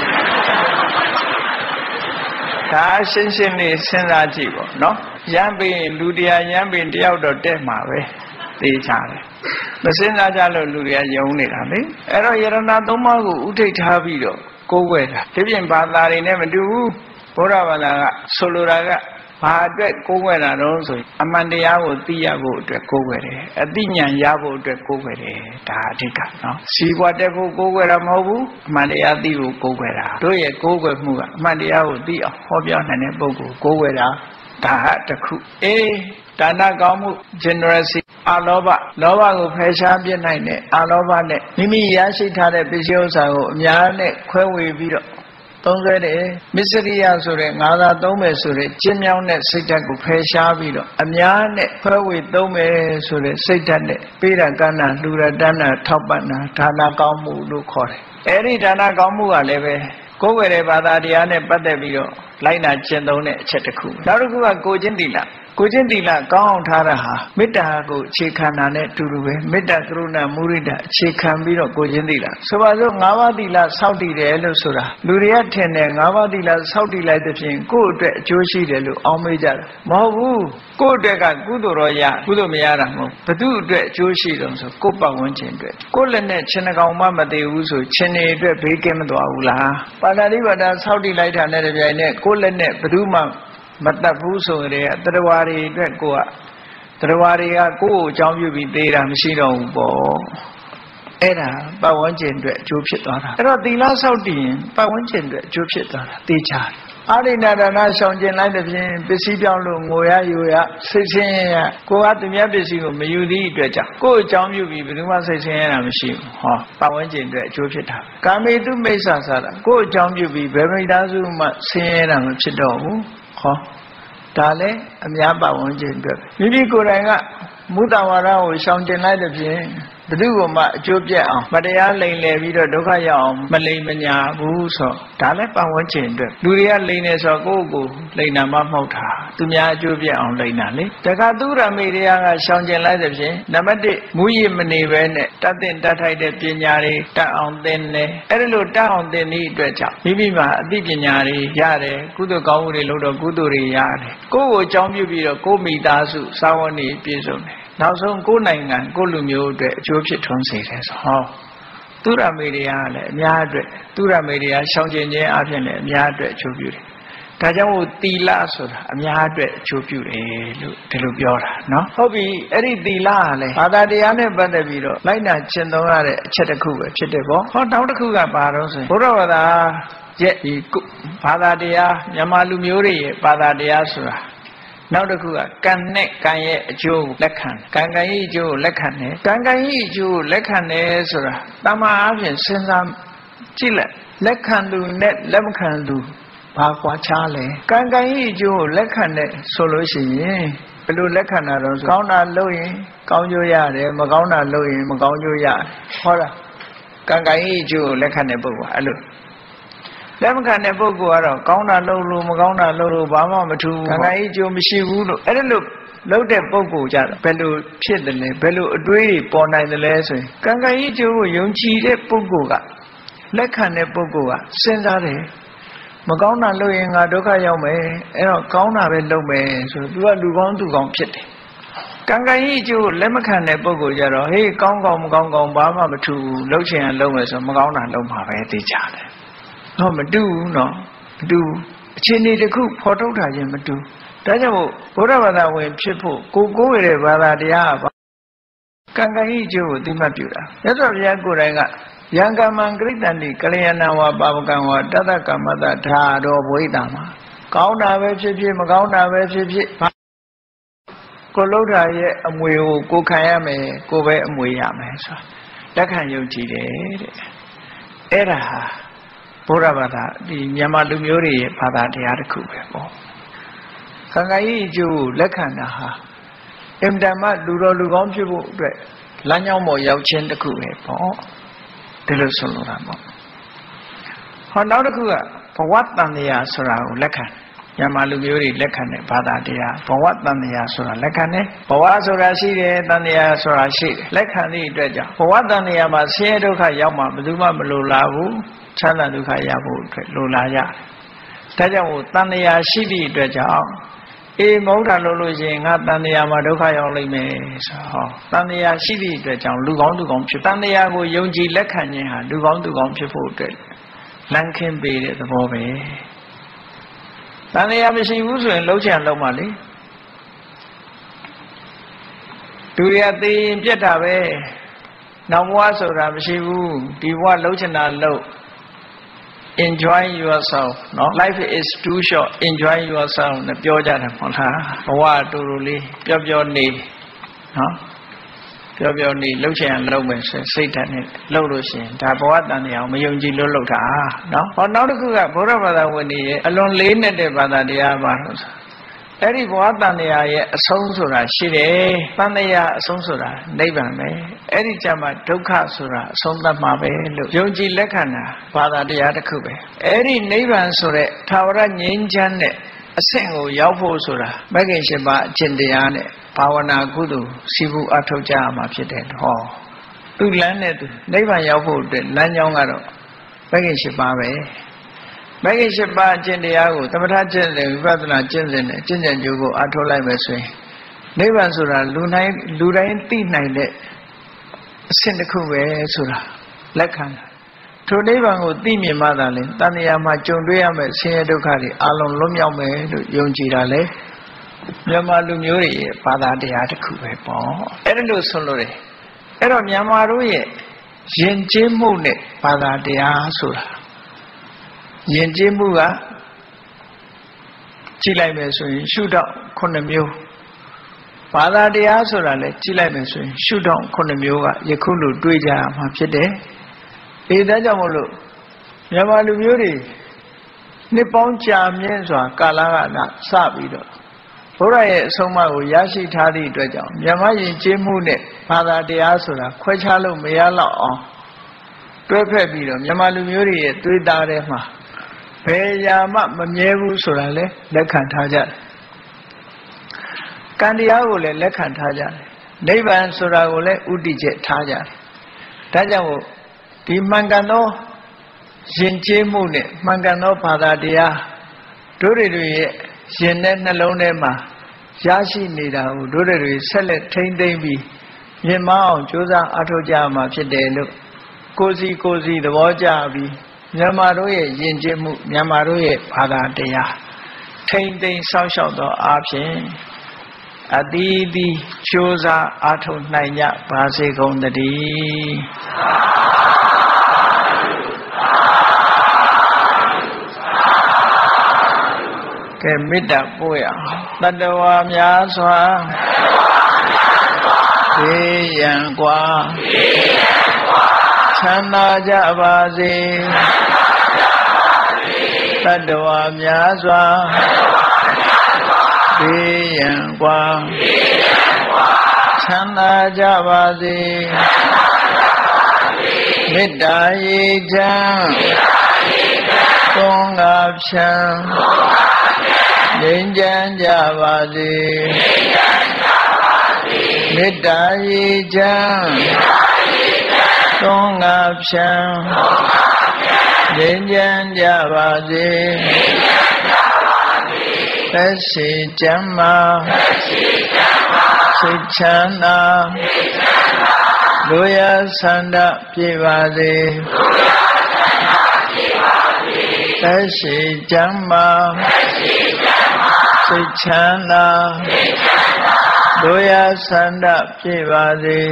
ဒါရှင်းရှင်းလေးစဉ်းစားကြည့်ပေါ့နော်ရမ်းပြီးလူတရားရမ်းပြီးတယောက်တော့တက်မှာပဲသိချတယ်မစဉ်းစားကြလို့လူတွေကယုံနေတာလေအဲ့တော့ယရဏသုံးပါးကိုဥထိတ်ထားပြီးတော့ကိုးကွယ်တာဒီပြင်ဘာသာတွေနဲ့မတူဘူးဘုရားဘာသာကဆိုလိုတာကဘာအတွက်ကိုးကွယ်တာတော့ဆိုရင်အမှန်တရားကိုသိရဖို့အတွက်ကိုးကွယ်တယ်အသိဉာဏ်ရဖို့အတွက်ကိုးကွယ်တယ်ဒါအဓိကနော်စီးပွားတက်ဖို့ကိုးကွယ်တာမဟုတ်ဘူးအမှန်တရားသိဖို့ကိုးကွယ်တာတို့ရဲ့ကိုးကွယ်မှုကအမှန်တရားကိုသိအောင်ဟောပြောနိုင်တဲ့ပုဂ္ဂိုလ်ကိုးကွယ်တာဒါဟာတစ်ခုဒါနကောင်းမှု generosity အလောဘလောဘကိုဖယ်ရှားပြစ်နိုင်တဲ့အလောဘနဲ့မိမိရရှိထားတဲ့ပစ္စည်းဥစ္စာကိုအများနဲ့ခွဲဝေပြီးတော့သုံးစွဲတယ်မစ္စရိယဆိုတဲ့ငါးသာသုံးမယ်ဆိုတဲ့ကျင့်မြောင်းတဲ့စိတ်ဓာတ်ကိုဖယ်ရှားပြီးတော့အများနဲ့ခွဲဝေသုံးမယ်ဆိုတဲ့စိတ်ဓာတ်နဲ့ပေးတာကမ်းတာလှူတာတန်းတာထောက်ပံ့တာဒါနကောင်းမှုလို့ခေါ်တယ်အဲ့ဒီဒါနကောင်းမှုကလည်းပဲကိုယ်ဝယ်တဲ့ဘာသာတရားနဲ့ပတ်သက်ပြီးတော့လိုက်နာကျင့်သုံးတဲ့အချက်တစ်ခုနောက်တစ်ခုကကိုချင်းတိလကိုချင်းတိလကောင်းအောင်ထားတာဟာမေတ္တာကိုအခြေခံတာနဲ့အတူတူပဲမေတ္တာကရုဏာမုဒိတာအခြေခံပြီးတော့ကိုချင်းတိလဆိုပါစို့၅ပါးတိလစောင့်တည်တယ်လို့ဆိုတာလူတွေကထင်တယ်၅ပါးတိလစောင့်တည်လိုက်တဲ့ဖြင့်ကိုယ့်အတွက်အကျိုးရှိတယ်လို့အောင်းမေးကြတယ်မဟုတ်ဘူးကိုယ့်အတွက်ကကုသိုလ်တော့ရကုသိုလ်မရတာမဟုတ်ဘသူအတွက်အကျိုးရှိတယ်ဆိုကိုယ့်ပတ်ဝန်းကျင်အတွက်ကိုယ့်လက်နဲ့ခြေနှကောင်မှမသေးဘူးဆိုခြေနေအတွက်ဘေးကင်းမသွားဘူးလားပါဠိဘာသာစောင့်တည်လိုက်တာနဲ့တပြိုင်နက်ကိုယ့်လက်နဲ့ဘသူမှမတတ်ဘူးဆိုရင်တရားဝါတွေအတွက်ကိုယ်ကတရားဝါတွေကကိုယ့်ကိုအကြောင်းပြုပြီးသေးတာမရှိတော့ဘူးပေါ့အဲ့ဒါပတ်ဝန်းကျင်အတွက်အကျိုးဖြစ်သွားတာအဲ့တော့သီလဆောက်တည်ရင်ပတ်ဝန်းကျင်အတွက်အကျိုးဖြစ်သွားတာသိချတယ်အာရိဏဒါနရှောင်ကျင်လိုက်တဲ့ဖြင့်ပစ္စည်းပြောင်းလို့ငိုရယူရစိတ်ဆင်းရဲကိုယ်ကသူများပစ္စည်းကိုမယူသည့်အတွက်ကြောင့်ကိုယ့်အကြောင်းပြုပြီးဘယ်သူမှစိတ်ဆင်းရဲတာမရှိဘူးဟောပတ်ဝန်းကျင်အတွက်အကျိုးဖြစ်တာကာမေတုမိစ္ဆာစတာကိုယ့်အကြောင်းပြုပြီးဘယ်မိသားစုမှဆင်းရဲတာမဖြစ်တော့ဘူးဟောဒါလည်းအများပတ်ဝန်းကျင်အတွက်မိမိကိုယ်တိုင်ကမုဒ္ဒဝါဒကိုရှောင်ကျင်လိုက်တဲ့ဖြင့်ဘယ်သူကမှအကျိုးပြတ်အောင်မတရားလိမ်လည်ပြီးတော့ဒုက္ခရောက်အောင်မလိမ်မညာဘူးဆိုဒါလည်းပတ်ဝန်းကျင်အတွက်လူတွေကလိမ်နေဆိုကိုယ့်ကိုလိမ်နာမှမဟုတ်တာသူများအကျိုးပြတ်အောင်လိမ်တာလေတခါသူရမေတရားကရှောင်ကျင်လိုက်တဲ့ဖြင့်နံပါတ်1မူရည်မနေပဲနဲ့တတ်တဲ့တတ်ထိုက်တဲ့ပညာတွေတတ်အောင်သင်တယ်အဲ့ဒါလို့တတ်အောင်သင်သည့်အတွက်ကြောင့်မိမိမှာအသိပညာတွေရတယ်ကုသိုလ်ကောင်းမှုတွေလုပ်တော့ကုသိုလ်တွေရတယ်ကိုယ့်ကိုအကြောင်းပြုပြီးတော့ကိုယ့်မိသားစုစာဝန်တွေပြည့်စုံတယ်နောက်ဆုံးကိုယ်နိုင်ငံကိုယ်လူမျိုးအတွက်အကျိုးဖြစ်ထွန်းစေတယ်ဆိုဟောသူရမေတရားကလည်းအများအတွက်သူရမေတရားရှောင်ကျင်ခြင်းအပြင်လည်းအများအတွက်အကျိုးပြုတယ်ဒါကြောင့်မို့သီလဆိုတာအများအတွက်အကျိုးပြုတယ်လို့ဒီလိုပြောတာနော်ဟုတ်ပြီအဲ့ဒီသီလကလည်းဘာသာတရားနဲ့ပတ်သက်ပြီးတော့လိုက်နာကျင့်သုံးရတဲ့အချက်တစ်ခုပဲဖြစ်တယ်ပေါ့ဟောနောက်တစ်ခုကဘာတော့ဆိုရင်ဘုရားဘာသာရဲ့ဒီဘာသာတရားမြန်မာလူမျိုးတွေရဲ့ဘာသာတရားဆိုတာနောက်တစ်ခုကကံနဲ့ကံရဲ့အကျိုးကိုလက်ခံကံကံရဲ့အကျိုးကိုလက်ခံတယ်ကံကံရဲ့အကျိုးကိုလက်ခံတယ်ဆိုတာတမန်အားဖြင့်စဉ်းစားကြည့်လိုက်လက်ခံသူနဲ့လက်မခံသူဘာကွာခြားလဲကံကံရဲ့အကျိုးကိုလက်ခံတယ်ဆိုလို့ရှိရင်ဘယ်လိုလက်ခံတာတော့ကောင်းတာလုပ်ရင်ကောင်းကျိုးရတယ်မကောင်းတာလုပ်ရင်မကောင်းကျိုးရတယ်ဟောလားကံကံရဲ့အကျိုးကိုလက်ခံတဲ့ပုဂ္ဂိုလ်အဲ့လိုလက်မခံတဲ့ပုဂ္ဂိုလ်ကတော့ကောင်းတာလုပ်လို့မကောင်းတာလုပ်လို့ဘာမှမထူးကံကံရဲ့အကျိုးမရှိဘူးလို့အဲ့ဒါလို့လုပ်တဲ့ပုဂ္ဂိုလ်ကြတော့ဘယ်လိုဖြစ်တယ်လဲဘယ်လိုအတွေးတွေပေါ်နိုင်တယ်လဲဆိုရင်ကံကံရဲ့အကျိုးကိုယုံကြည်တဲ့ပုဂ္ဂိုလ်ကလက်ခံတဲ့ပုဂ္ဂိုလ်ကစဉ်းစားတယ်မကောင်းတာလုပ်ရင်ငါဒုက္ခရောက်မယ်အဲ့တော့ကောင်းတာပဲလုပ်မယ်ဆိုတော့ तू ကလူကောင်းသူကောင်းဖြစ်တယ်ကံကံရဲ့အကျိုးလက်မခံတဲ့ပုဂ္ဂိုလ်ကြတော့ဟေးကောင်းကောင်းမကောင်းကောင်းဘာမှမထူးဘူးလုပ်ချင်ရင်လုပ်မယ်ဆိုမကောင်းတာလုပ်မှာပဲသိကြတယ်တော့မတူဘူးနော်မတူအခြေအနေတစ်ခုဖော်ထုတ်တာချင်းမတူဒါကြောင့်ဘုရားဘာသာဝင်ဖြစ်ဖို့ကိုယ်ကိုယ်ရဲ့ဘာသာတရားကကံကံဤကျိုးကိုသိမှတ်ပြုတာမြတ်စွာဘုရားကိုယ်တိုင်ကယံကမ္မံကရိတန္တိကလျာဏဝါပါဝကံဝါတတ္တကမ္မတဓာတော်ဘဝိတံမှာကောင်းတာပဲဖြစ်ဖြစ်မကောင်းတာပဲဖြစ်ဖြစ်ကိုလှုပ်တာရဲ့အမွေကိုကိုခံရမယ်ကိုပဲအမွေရမယ်ဆိုလက်ခံယုံကြည်တယ်တဲ့အဲ့ဒါဟာဘုရားဘာသာဒီမြန်မာလူမျိုးတွေရဲ့ဘာသာတရားတစ်ခုပဲပေါ့ကံကံဤအကျိုးကိုလက်ခံတာဟာအင်တမလူတော်လူကောင်းဖြစ်ဖို့အတွက်လမ်းကြောင်းပေါ်ရောက်ခြင်းတစ်ခုပဲပေါ့ဒီလိုဆိုလိုတာပေါ့ဟောနောက်တစ်ခုကဘဝတန်တရားဆိုတာကိုလက်ခံမြန်မာလူမျိုးတွေလက်ခံတဲ့ဘာသာတရားဘဝတန်တရားဆိုတာလက်ခံတယ်ဘဝဆိုတာရှိတယ်တန်တရားဆိုတာရှိတယ်လက်ခံသည့်အတွက်ကြောင့်ဘဝတန်တရားမှာဆင်းရဲဒုက္ခရောက်မှဘယ်သူမှမလိုလားဘူးချမ်းသာဒုက္ခရဖို့အတွက်လိုလားရတယ်ဒါကြောင့်တန်တရားရှိသည့်အတွက်ကြောင့်မဟုတ်တာလို့ရှိရင်ငါတန်တရားမှာဒုက္ခရောက်လိမ့်မယ်ဆိုဟောတန်တရားရှိသည့်အတွက်ကြောင့်လူကောင်းသူကောင်းဖြစ်တန်တရားကိုယုံကြည်လက်ခံခြင်းဟာလူကောင်းသူကောင်းဖြစ်ဖို့အတွက်လမ်းခင်းပေးတဲ့သဘောပဲတန်တရားမရှိဘူးဆိုရင်လှုပ်ချင်လှုပ်မှလေသူရသိရင်ပြတ်တာပဲနောက်ဘဝဆိုတာမရှိဘူးဒီဘဝလှုပ်ချင်တာလှုပ် enjoy yourself နော် life is too short enjoy yourself နဲ့ပြောကြတယ်မဟုတ်လားဘဝတူတူလေးပျော့ပျော့နေနော်ပျော့ပျော့နေလှုပ်ချင်လှုပ်မယ်ဆိုစိတ်ဓာတ်နဲ့လှုပ်လို့ရှိရင်ဒါဘဝတန်တရားကိုမယုံကြည်လို့လှုပ်တာနော်ဟောနောက်တစ်ခုကဘုရားဘာသာဝင်တွေရဲ့အလွန်လေးနဲ့တဲ့ဘာသာတရားပါလို့အဲ့ဒီဘဝတန်တရားရဲ့အဆုံးဆိုတာရှိတယ်တန်တရားအဆုံးဆိုတာနိဗ္ဗာန်ပဲအဲ့ဒီကြမှာဒုက္ခဆိုတာအဆုံးသတ်မှာပဲလို့ယုံကြည်လက်ခံတာဘာသာတရားတစ်ခုပဲအဲ့ဒီနိဗ္ဗာန်ဆိုတဲ့ထာဝရငြိမ်းချမ်းတဲ့အဆင့်ကိုရောက်ဖို့ဆိုတာမဂ္ဂင်၈ပါးအကျင့်တရားနဲ့ဘာဝနာကုသိုလ်စီးပူးအထောက်ကြရမှာဖြစ်တယ်ဟောသူလမ်းနဲ့သူနိဗ္ဗာန်ရောက်ဖို့အတွက်လမ်းကြောင်းကတော့မဂ္ဂင်၈ပါးပဲမဂ္ဂင်၈ပါးအကျင့်တရားကိုသမထကျင့်တယ်ဝိပဿနာကျင့်တယ်ကျင့်ကြံကြိုးကိုအထောက်လိုက်မယ်ဆိုရင်နိဗ္ဗာန်ဆိုတာလူတိုင်းသိနိုင်တဲ့အဆင့်တစ်ခုပဲဆိုတာလက်ခံတာထိုနိဗ္ဗာန်ကိုသိမြင်မှသာလေတဏှာမှာကြုံတွေ့ရမယ့်ဆင်းရဲဒုက္ခတွေအလုံးလွတ်မြောက်မယ်လို့ယုံကြည်တာလေမြန်မာလူမျိုးတွေရဲ့ဘာသာတရားတစ်ခုပဲပေါ့အဲ့ဒါလို့ဆိုလို့တယ်အဲ့တော့မြန်မာတို့ရဲ့ယဉ်ကျေးမှုနဲ့ဘာသာတရားဆိုတာယဉ်ကျေးမှုကကြည့်လိုက်မယ်ဆိုရင်ရှုထောင့်9မျိုးဘာသာတရားဆိုတာလည်းကြည့်လိုက်မယ်ဆိုရင်ရှုထောင့်9မျိုးကယခုလိုတွေးကြရမှာဖြစ်တယ်ဒါကြောင့်မို့လို့မြန်မာလူမျိုးတွေနှစ်ပေါင်းကြာမြင့်စွာကာလကစပြီးတော့ဘုရားရဲ့အဆုံးအမကိုရရှိထားသည့်အတွက်ကြောင့်မြန်မာယဉ်ကျေးမှုနဲ့ဘာသာတရားဆိုတာခွဲခြားလို့မရတော့အောင်တွဲဖက်ပြီးတော့မြန်မာလူမျိုးတွေရဲ့သွေးသားထဲမှာဘယ်ရာမှမမြဲဘူးဆိုတာလဲလက်ခံထားကြတယ်ကံတရားကိုလည်းလက်ခံထားကြတယ်နိဗ္ဗာန်ဆိုတာကိုလည်းဥတည်ချက်ထားကြတယ်ဒါကြောင့်ဒီမှန်ကန်သောယဉ်ကျေးမှုနဲ့မှန်ကန်သောဘာသာတရားတို့တွေရဲ့ရှင်တဲ့နှလုံးထဲမှာရရှိနေတာကိုတို့တွေဆက်လက်ထိမ့်သိမ့်ပြီးမြင်မအောင်ကြိုးစားအားထုတ်ကြမှာဖြစ်တယ်လို့ကိုယ်စီသဘောကျပြီးမြန်မာတို့ရဲ့ယဉ်ကျေးမှုမြန်မာတို့ရဲ့ဘာသာတရားထိမ့်သိမ့်စောင့်ရှောက်သောအားဖြင့်အသီးသီးကြိုးစားအားထုတ်နိုင်ကြပါစေကုန်သတည်းကဲမေတ္တာပို့ရအောင်တတ္တဝါများစွာဘေးရန်ကွာချမ်းသာကြပါစေတတ္တဝါများစွာဘေးရန်ကွာချမ်းသာကြပါစေမေတ္တာရေချမ်းသွန်ငါဖြံငြိမ်းချမ်းကြပါစေမေတ္တာရေချမ်းသွန်ငါဖြံငြိမ်းချမ်းကြပါစေသက်ရှိကျမ်းမာစိတ်ချမ်းသာလူရဆန္ဒပြည့်ပါစေသက်ရှိကျမ်းမာစိတ်ချမ်းသာလူတို့ရဆန္ဒပြေပါစေ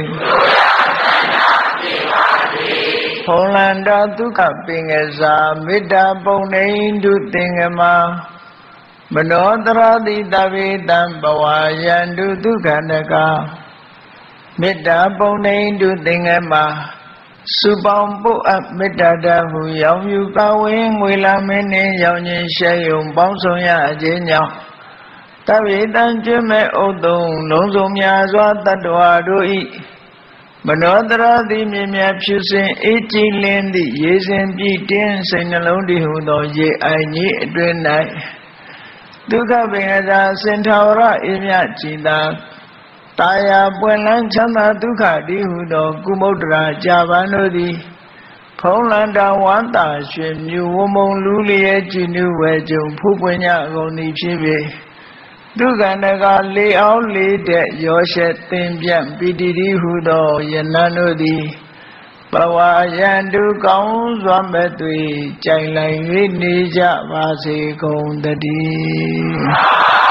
ဖုံးလန္တာဒုက္ခပင်ကစားမေတ္တာပုံနေတုသင်္ကမမနောတရတိတဗေတံဘဝယန္တုဒုက္ခနကမေတ္တာပုံနေတုသင်္ကမစုပေါင်းပုအပ်မေတ္တာတဟုရောင်ယူကဝင်းငွေလာမင်းနှင့်ရောင်ခြင်းရှဲယုံပေါင်းဆောင်ရခြင်းကြောင့်တဗေတံကျွမ်းမဲ့ဥတုံလုံးစုံများစွာတတ္တဝါတို့ဤမနောတရတိမြင်မြတ်ဖြူစင်အေးကြည်လင်းသည့်ရေစင်ပြည့်တင်းစိတ်နှလုံးတည်ဟုသောရေအိုင်ကြီးအတွင်၌ဒုက္ခပင်ကသာစင်ထာဝရအေးမြကြည်သာတာယာပွင့်လန်းချမ်းသာဒုက္ခတည်ဟုသောကုမုဒ္ဒရာကြာပန်တို့သည်ဖုံးလန္တာဝန္တာရွှေမြူဝမုံလူလျက်ကြည်နုဝဲကြုံဖူးပွင့်ကြကုန်သည်ဖြစ်ပေဒုက္ခနကလေအောင်လေတဲ့ရောရှက်သင်ပြန့်ပီတိတိဟုသောယနံတို့သည်ဘဝယန္တုကောင်းစွာမဲ့သွေကြိုင်လိုက်၍နေကြပါစေကုန်တည်း